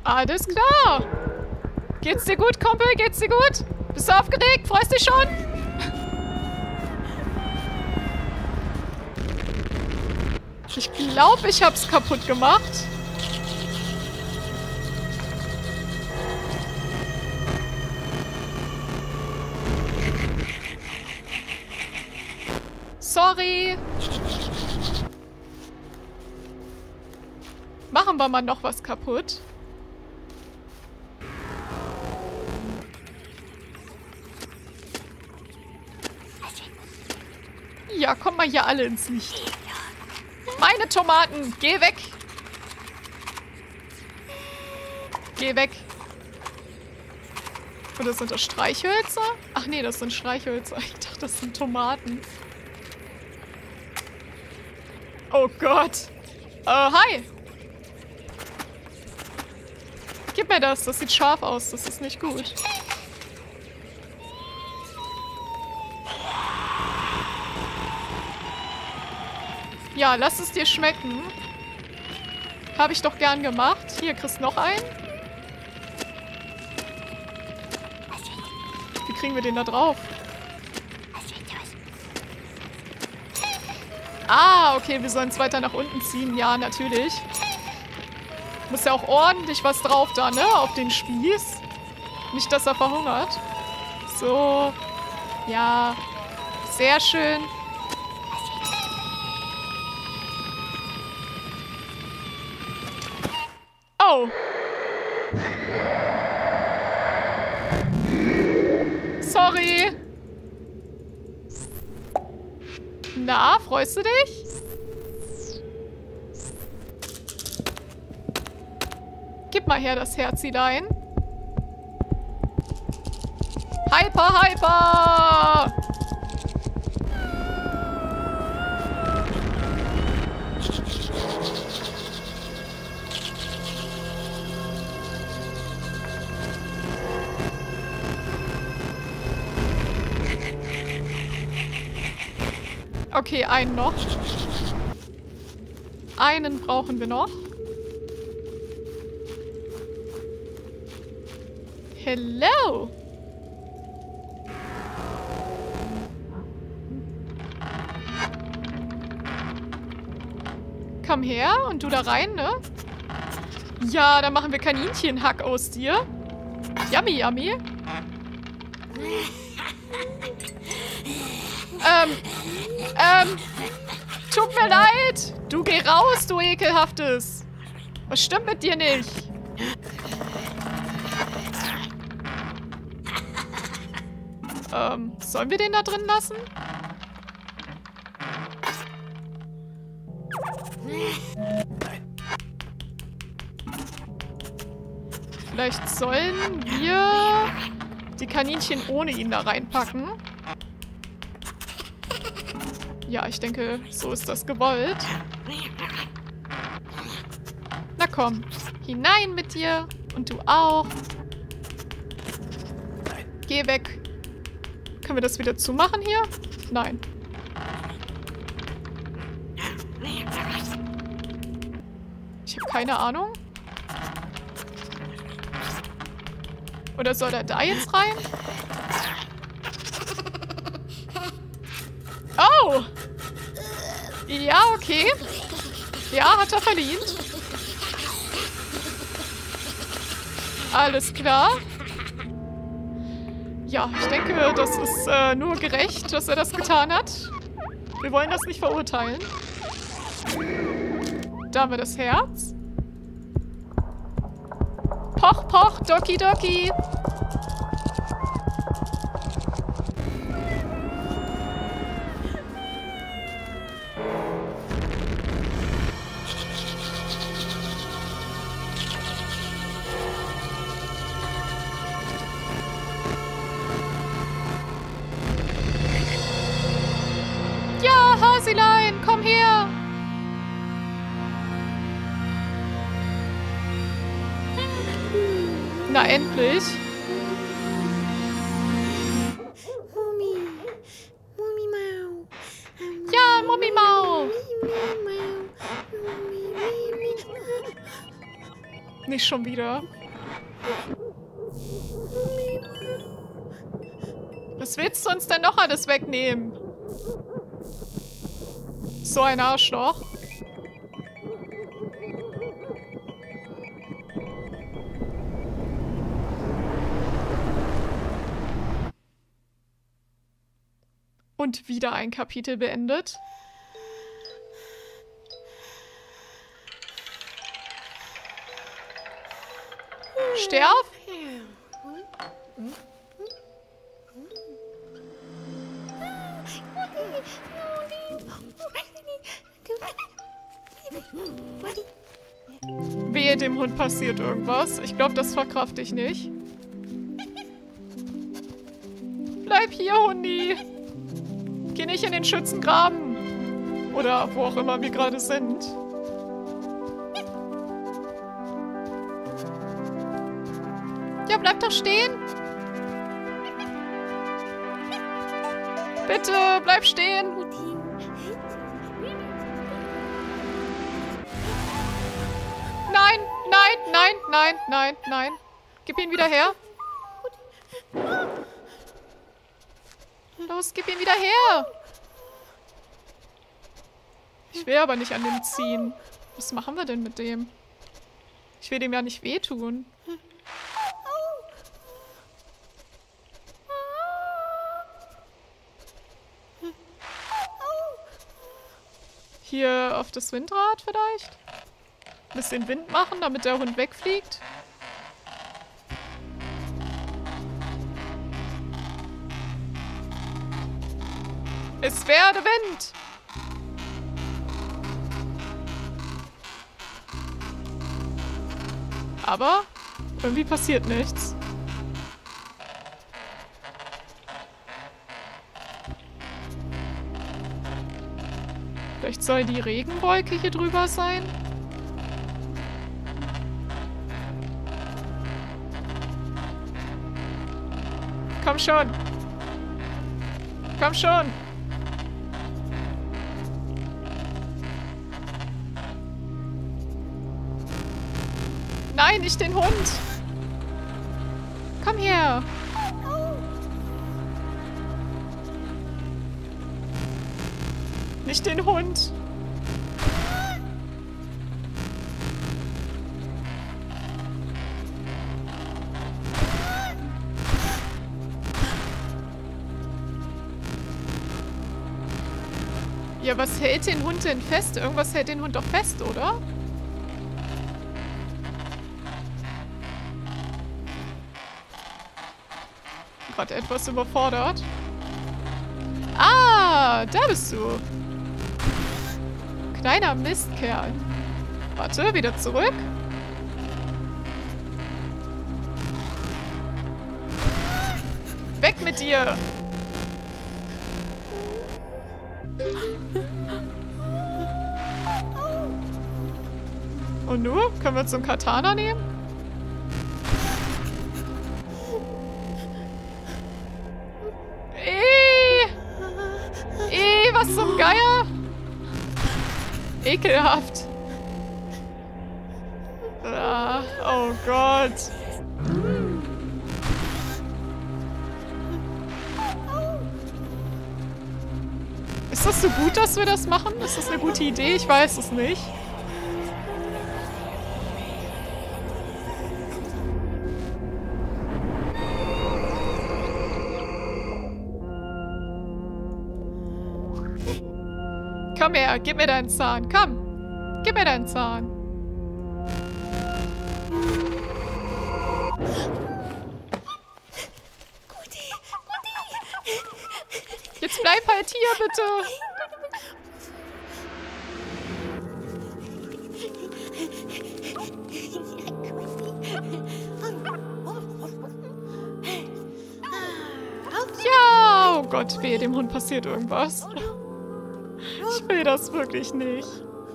Alles klar. Geht's dir gut, Kumpel? Geht's dir gut? Bist du aufgeregt? Freust dich schon? Ich glaube, ich hab's kaputt gemacht. Sorry. Machen wir mal noch was kaputt. Ja, kommt mal hier alle ins Licht. Meine Tomaten, geh weg. Geh weg. Oder sind das Streichhölzer? Ach nee, das sind Streichhölzer. Ich dachte, das sind Tomaten. Oh Gott. Hi. Gib mir das. Das sieht scharf aus. Das ist nicht gut. Ja, lass es dir schmecken. Habe ich doch gern gemacht. Hier, kriegst noch einen. Wie kriegen wir den da drauf? Ah, okay, wir sollen es weiter nach unten ziehen. Ja, natürlich. Muss ja auch ordentlich was drauf da, ne? Auf den Spieß. Nicht, dass er verhungert. So. Ja. Sehr schön. Oh. Sorry. Na, freust du dich? Gib mal her das Herzilein. Hyper, hyper! Okay, einen noch. Einen brauchen wir noch. Hello! Komm her und du da rein, ne? Ja, dann machen wir Kaninchenhack aus dir. Yummy, yummy. Tut mir leid. Du geh raus, du Ekelhaftes. Was stimmt mit dir nicht? Sollen wir den da drin lassen? Vielleicht sollen wir die Kaninchen ohne ihn da reinpacken. Ja, ich denke, so ist das gewollt. Na komm, hinein mit dir. Und du auch. Geh weg. Können wir das wieder zumachen hier? Nein. Ich habe keine Ahnung. Oder soll er da jetzt rein? Oh! Ja, okay. Ja, hat er verdient. Alles klar. Ja, ich denke, das ist nur gerecht, dass er das getan hat. Wir wollen das nicht verurteilen. Da haben wir das Herz. Poch, poch, Doki, Doki. Ja, Hasilein, komm her. Na, endlich. Ja, Mummimau. Nicht schon wieder. Was willst du uns denn noch alles wegnehmen? So ein Arschloch. Und wieder ein Kapitel beendet. Sterb! Wehe, dem Hund passiert irgendwas. Ich glaube, das verkrafte ich nicht. Bleib hier, Hundi! Geh nicht in den Schützengraben. Oder wo auch immer wir gerade sind. Ja, bleib doch stehen. Bitte, bleib stehen. Nein, nein, nein, nein, nein, nein. Gib ihn wieder her. Los, gib ihn wieder her. Ich will aber nicht an dem ziehen. Was machen wir denn mit dem? Ich will dem ja nicht wehtun. Hier auf das Windrad vielleicht? Ein bisschen Wind machen, damit der Hund wegfliegt. Es werde Wind! Aber irgendwie passiert nichts. Vielleicht soll die Regenwolke hier drüber sein? Komm schon! Komm schon! Nein, nicht den Hund! Komm her! Nicht den Hund! Ja, was hält den Hund denn fest? Irgendwas hält den Hund doch fest, oder? Gerade etwas überfordert. Ah, da bist du. Kleiner Mistkerl. Warte, wieder zurück. Weg mit dir. Und nur? Können wir uns so einen Katana nehmen? Was zum Geier? Ekelhaft. Ah, oh Gott. Ist das so gut, dass wir das machen? Ist das eine gute Idee? Ich weiß es nicht. Komm her, gib mir deinen Zahn. Komm, gib mir deinen Zahn. Jetzt bleib halt hier, bitte. Ja, oh Gott, wehe, dem Hund passiert irgendwas. Ich will das wirklich nicht.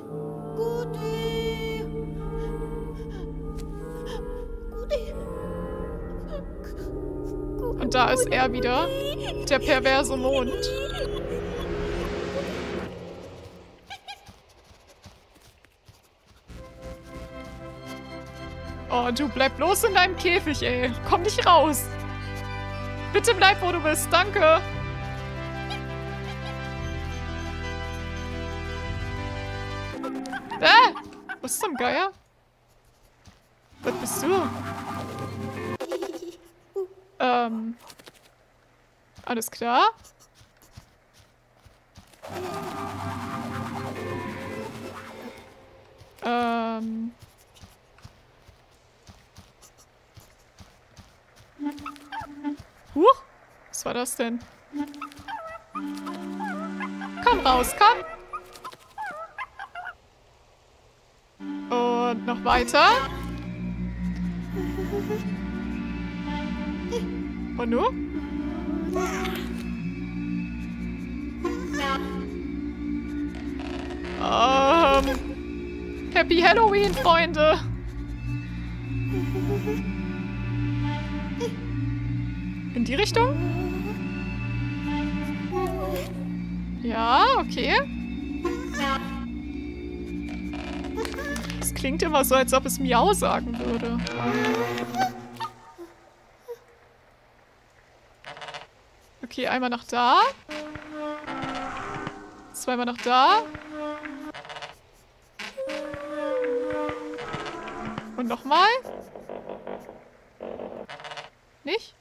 Und da ist er wieder, der perverse Mond. Oh, du bleib bloß in deinem Käfig, ey. Komm nicht raus. Bitte bleib, wo du bist. Danke. Was zum Geier? Was bist du? Alles klar? Huch? Was war das denn? Komm raus, komm! Und noch weiter. Und nu? Happy Halloween, Freunde! In die Richtung? Ja, okay. Es klingt immer so, als ob es Miau sagen würde. Okay, einmal nach da. Zweimal nach da. Und nochmal. Nicht?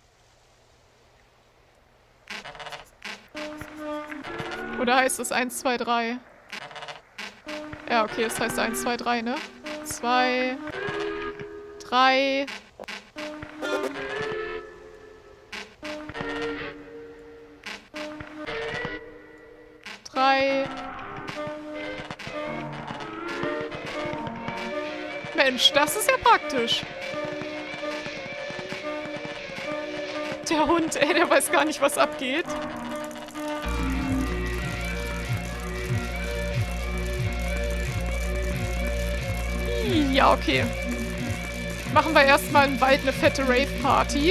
Oder heißt es 1, 2, 3? Ja, okay, das heißt 1, 2, 3, ne? 2, 3. Mensch, das ist ja praktisch. Der Hund, ey, der weiß gar nicht, was abgeht. Ja, okay. Machen wir erstmal im Wald eine fette Rave-Party.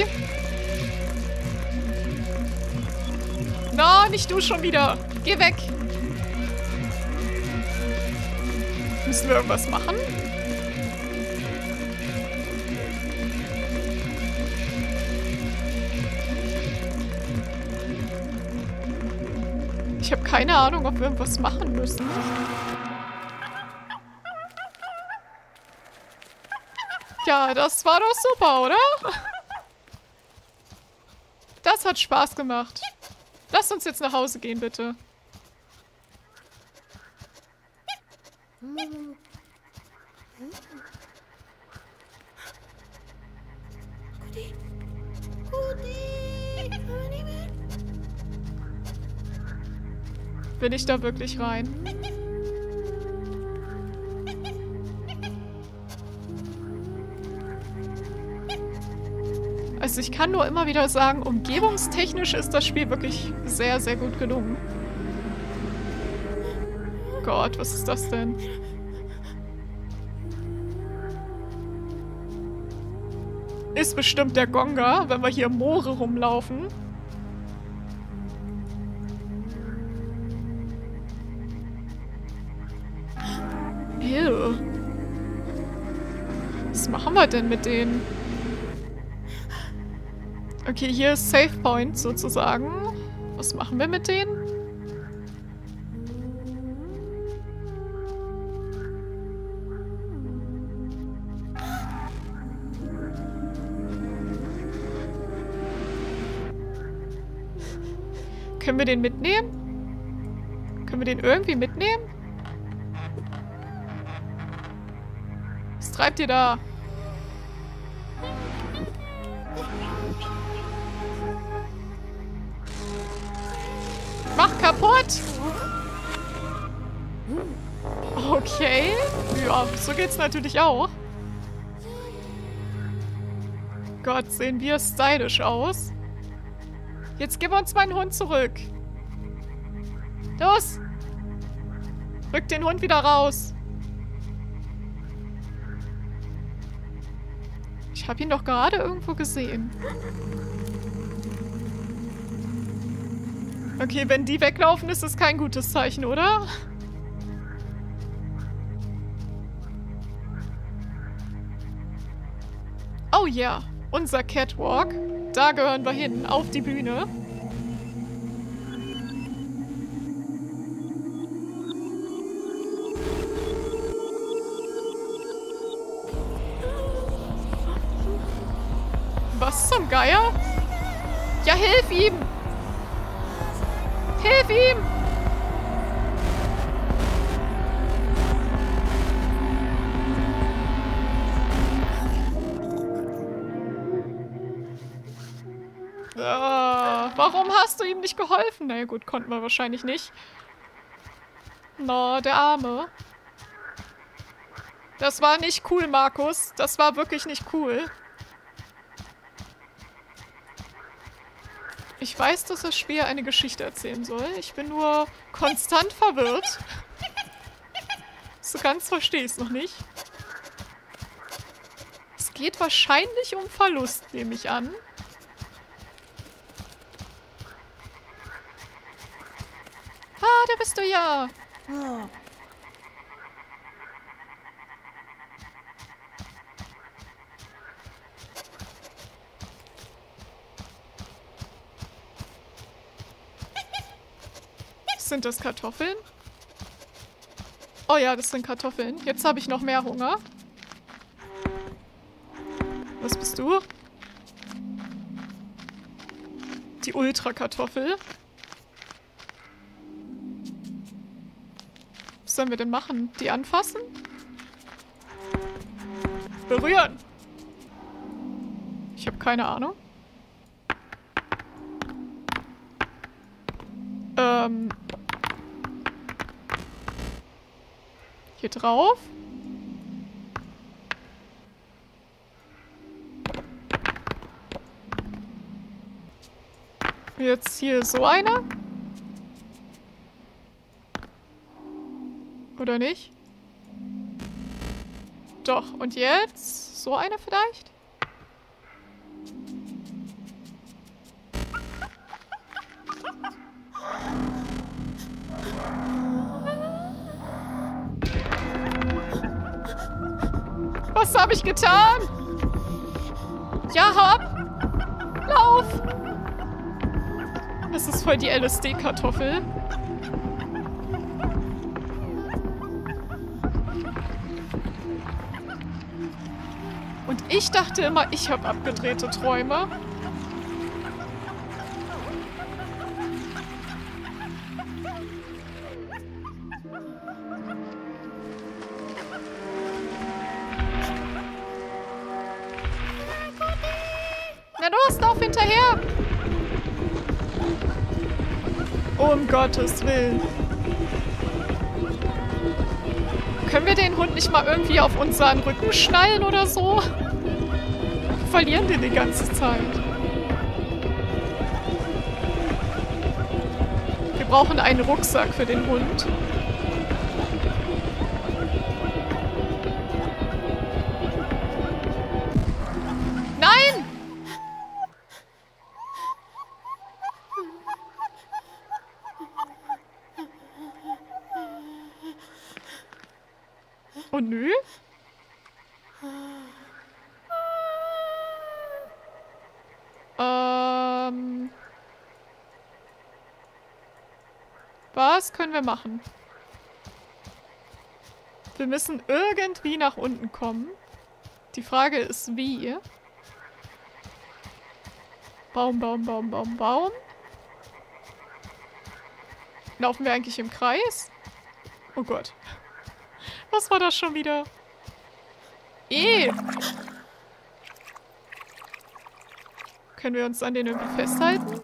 Na, nicht du schon wieder. Geh weg. Müssen wir irgendwas machen? Ich habe keine Ahnung, ob wir irgendwas machen müssen. Ja, das war doch super, oder? Das hat Spaß gemacht. Lasst uns jetzt nach Hause gehen, bitte. Bin ich da wirklich rein? Also ich kann nur immer wieder sagen, umgebungstechnisch ist das Spiel wirklich sehr, sehr gut gelungen. Gott, was ist das denn? Ist bestimmt der Gonga, wenn wir hier im Moore rumlaufen. Ew. Was machen wir denn mit denen? Okay, hier ist Save Point sozusagen. Was machen wir mit denen? Können wir den mitnehmen? Können wir den irgendwie mitnehmen? Was treibt ihr da? Mach kaputt! Okay. Ja, so geht's natürlich auch. Gott, sehen wir stylisch aus. Jetzt gib uns meinen Hund zurück. Los! Rück den Hund wieder raus. Ich habe ihn doch gerade irgendwo gesehen. Okay, wenn die weglaufen, ist das kein gutes Zeichen, oder? ja, unser Catwalk. Da gehören wir hin, auf die Bühne. Was zum Geier? Ja, hilf ihm! Hilf ihm! Warum hast du ihm nicht geholfen? Na ja, gut, konnten wir wahrscheinlich nicht. Na, der Arme. Das war nicht cool, Markus. Das war wirklich nicht cool. Ich weiß, dass das Spiel eine Geschichte erzählen soll. Ich bin nur konstant verwirrt. So ganz verstehe ich es noch nicht. Es geht wahrscheinlich um Verlust, nehme ich an. Ah, da bist du ja. Oh. Sind das Kartoffeln? Oh ja, das sind Kartoffeln. Jetzt habe ich noch mehr Hunger. Was bist du? Die Ultrakartoffel. Was sollen wir denn machen? Die anfassen? Berühren! Ich habe keine Ahnung. Hier drauf. Jetzt hier so einer. Oder nicht? Doch. Und jetzt so eine vielleicht? Was habe ich getan? Ja, hopp! Lauf! Das ist voll die LSD-Kartoffel. Und ich dachte immer, ich habe abgedrehte Träume. Na los, lauf hinterher! Um Gottes Willen. Können wir den Hund nicht mal irgendwie auf unseren Rücken schnallen oder so? Wir verlieren den die ganze Zeit. Wir brauchen einen Rucksack für den Hund. Nein! Oh nö. Was können wir machen? Wir müssen irgendwie nach unten kommen. Die Frage ist, wie? Baum, Baum, Baum, Baum, Baum. Laufen wir eigentlich im Kreis? Oh Gott. Was war das schon wieder? Können wir uns an den irgendwie festhalten?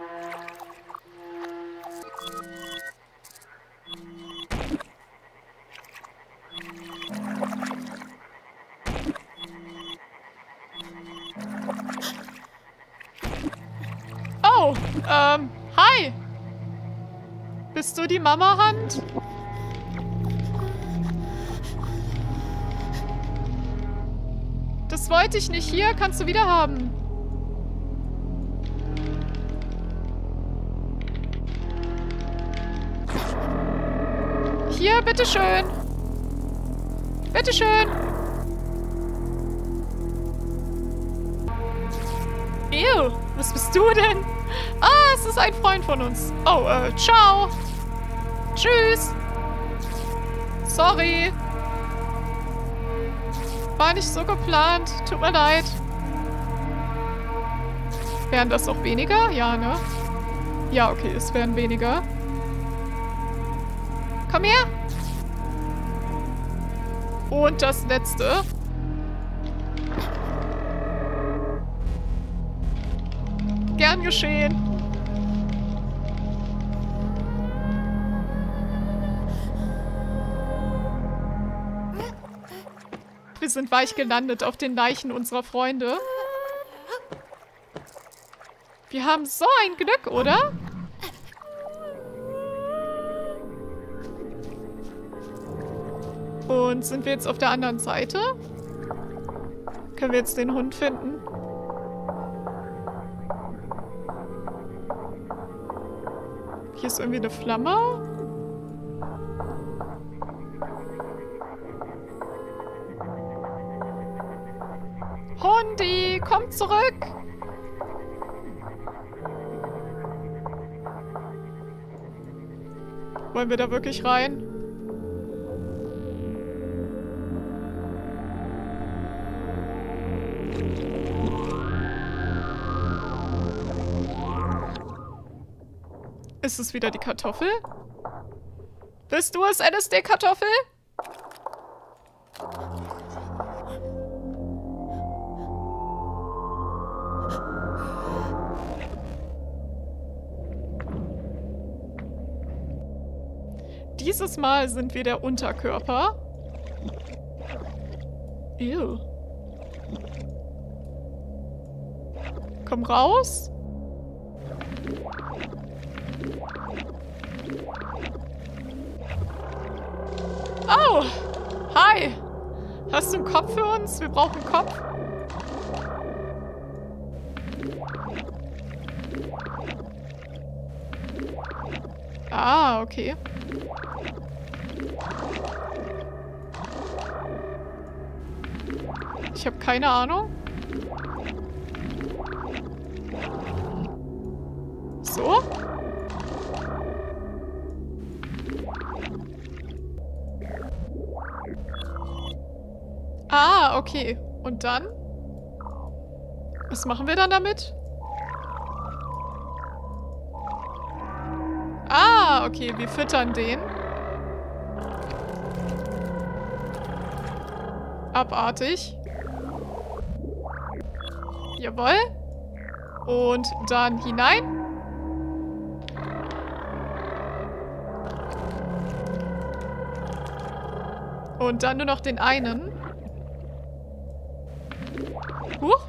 Oh, hi! Bist du die Mama-Hand? Das wollte ich nicht. Hier, kannst du wieder haben. Hier, bitteschön. Bitteschön. Ew, was bist du denn? Ah, es ist ein Freund von uns. Oh, ciao. Tschüss. Sorry. War nicht so geplant. Tut mir leid. Wären das auch weniger? Ja, ne? Ja, okay, es wären weniger. Komm her. Und das letzte. Gern geschehen. Wir sind weich gelandet auf den Leichen unserer Freunde. Wir haben so ein Glück, oder? Und sind wir jetzt auf der anderen Seite? Können wir jetzt den Hund finden? Hier ist irgendwie eine Flamme. Hundi, komm zurück! Wollen wir da wirklich rein? Ist es wieder die Kartoffel? Bist du es, LSD-Kartoffel? Dieses Mal sind wir der Unterkörper. Ew. Komm raus. Oh! Hi! Hast du einen Kopf für uns? Wir brauchen einen Kopf. Ah, okay. Ich habe keine Ahnung. So? Ah, okay. Und dann? Was machen wir dann damit? Ah, okay. Wir füttern den. Abartig. Jawohl. Und dann hinein. Und dann nur noch den einen. Huch.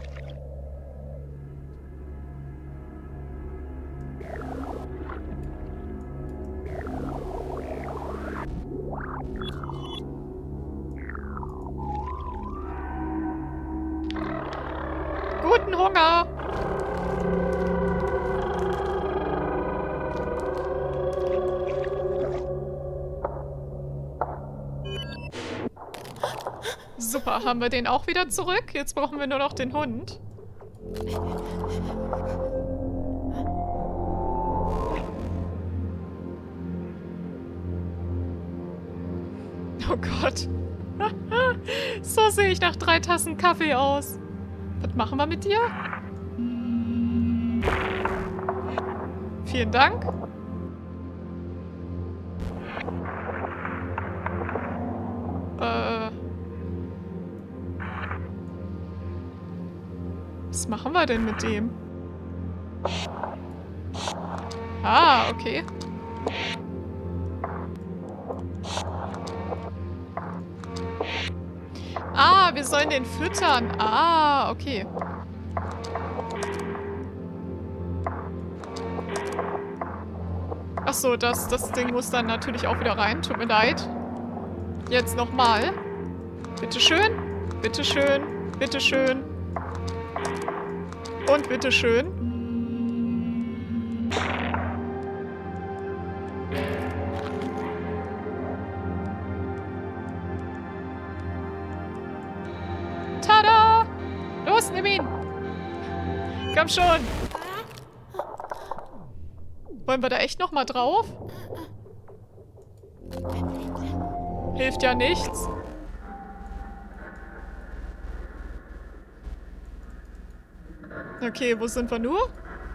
Guten Hunger. Super, haben wir den auch wieder zurück? Jetzt brauchen wir nur noch den Hund. Oh Gott. So sehe ich nach 3 Tassen Kaffee aus. Was machen wir mit dir? Vielen Dank. Was machen wir denn mit dem? Ah, okay. Ah, wir sollen den füttern. Ah, okay. Ach so, das Ding muss dann natürlich auch wieder rein. Tut mir leid. Jetzt nochmal. Bitteschön. Bitteschön. Bitteschön. Und bitteschön. Tada! Los, nimm ihn! Komm schon. Wollen wir da echt noch mal drauf? Hilft ja nichts. Okay, wo sind wir nur?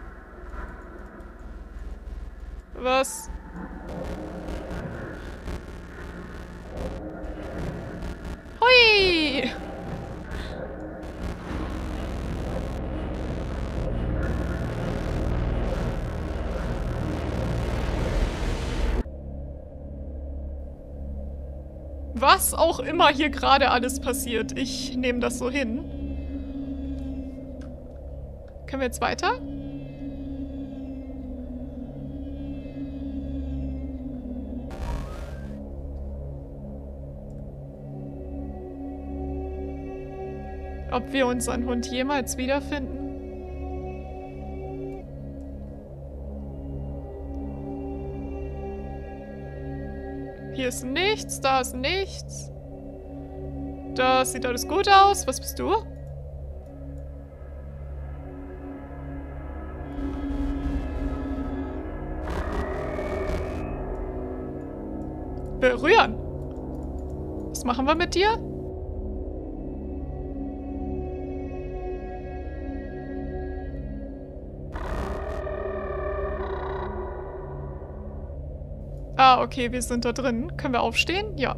Was? Hui! Was auch immer hier gerade alles passiert, ich nehme das so hin. Können wir jetzt weiter? Ob wir unseren Hund jemals wiederfinden? Hier ist nichts, da ist nichts. Das sieht alles gut aus. Was bist du? Berühren. Was machen wir mit dir? Ah, okay, wir sind da drin. Können wir aufstehen? Ja.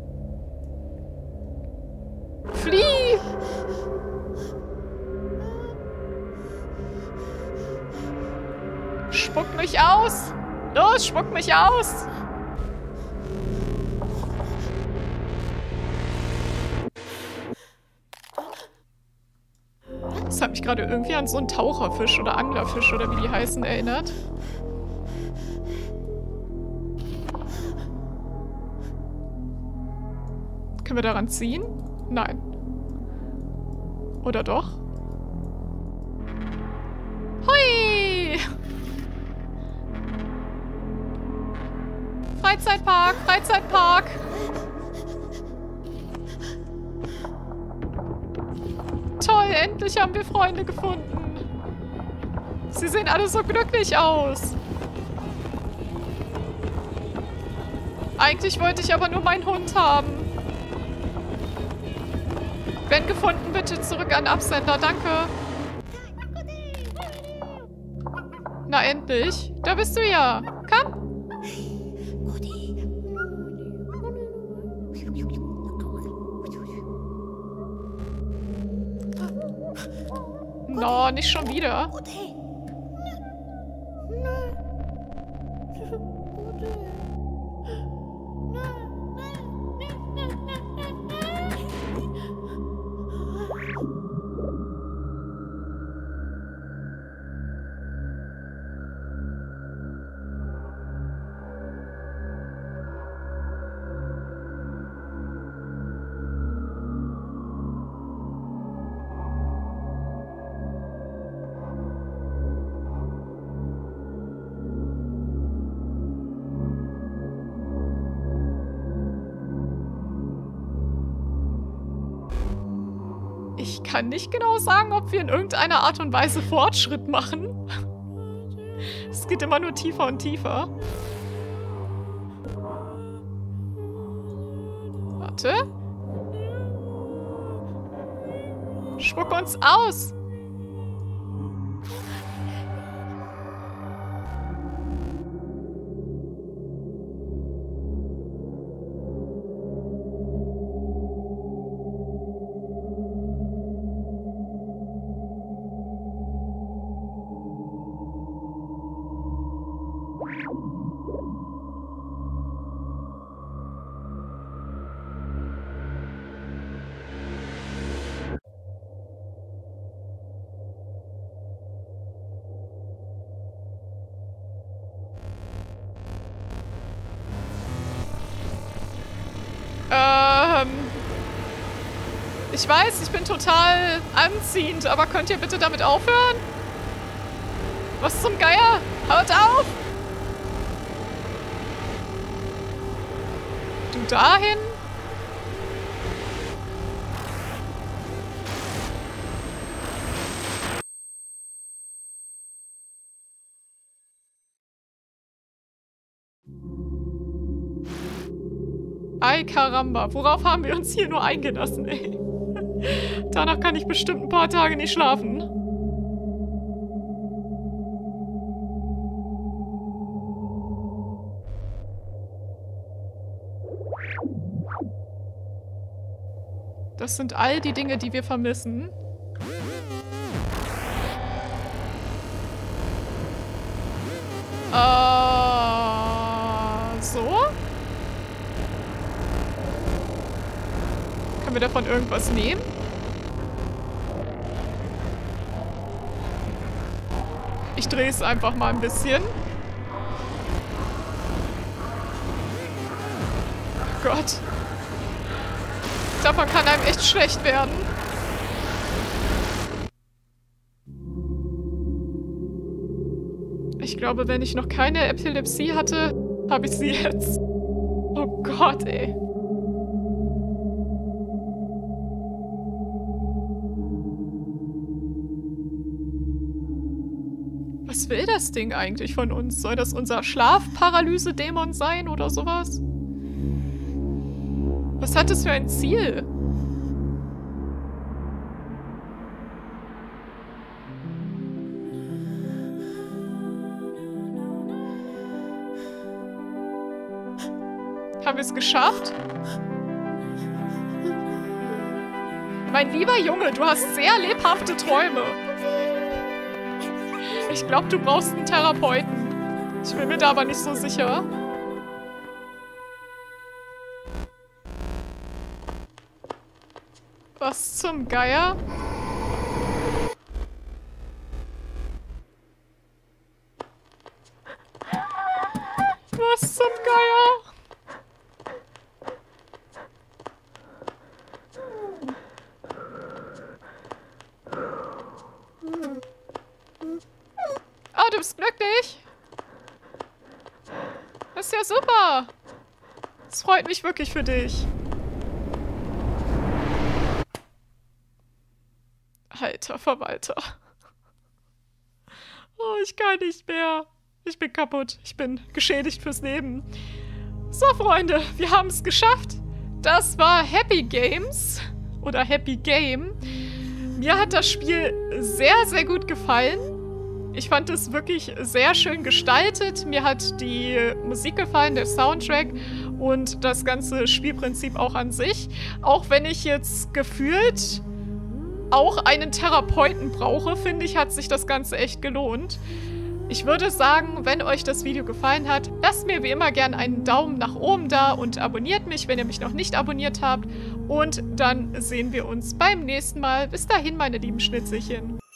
Flieh! Spuck mich aus! Los, spuck mich aus! Das hat mich gerade irgendwie an so einen Taucherfisch oder Anglerfisch oder wie die heißen erinnert. Können wir daran ziehen? Nein. Oder doch? Hui! Freizeitpark, Freizeitpark! Toll, endlich haben wir Freunde gefunden. Sie sehen alle so glücklich aus. Eigentlich wollte ich aber nur meinen Hund haben. Wenn gefunden, bitte zurück an Absender. Danke. Na endlich. Da bist du ja. Komm. No, nicht schon wieder. Ich kann nicht genau sagen, ob wir in irgendeiner Art und Weise Fortschritt machen. Es geht immer nur tiefer und tiefer. Warte. Spuck uns aus! Ich weiß, ich bin total anziehend, aber könnt ihr bitte damit aufhören? Was zum Geier? Hört auf! Du dahin? Ay Caramba, worauf haben wir uns hier nur eingelassen, ey? Danach kann ich bestimmt ein paar Tage nicht schlafen. Das sind all die Dinge, die wir vermissen. So? Können wir davon irgendwas nehmen? Ich drehe es einfach mal ein bisschen. Oh Gott. Davon kann einem echt schlecht werden. Ich glaube, wenn ich noch keine Epilepsie hatte, habe ich sie jetzt. Oh Gott, ey. Was will das Ding eigentlich von uns? Soll das unser Schlafparalyse-Dämon sein oder sowas? Was hat es für ein Ziel? Haben wir es geschafft? Mein lieber Junge, du hast sehr lebhafte Träume. Ich glaube, du brauchst einen Therapeuten. Ich bin mir da aber nicht so sicher. Was zum Geier? Was zum Geier? Oh, du bist glücklich? Das ist ja super. Das freut mich wirklich für dich. Alter Verwalter. Oh, ich kann nicht mehr. Ich bin kaputt. Ich bin geschädigt fürs Leben. So, Freunde, wir haben es geschafft. Das war Happy Games. Oder Happy Game. Mir hat das Spiel sehr, sehr gut gefallen. Ich fand es wirklich sehr schön gestaltet. Mir hat die Musik gefallen, der Soundtrack und das ganze Spielprinzip auch an sich. Auch wenn ich jetzt gefühlt auch einen Therapeuten brauche, finde ich, hat sich das Ganze echt gelohnt. Ich würde sagen, wenn euch das Video gefallen hat, lasst mir wie immer gerne einen Daumen nach oben da und abonniert mich, wenn ihr mich noch nicht abonniert habt. Und dann sehen wir uns beim nächsten Mal. Bis dahin, meine lieben Schnitzelchen.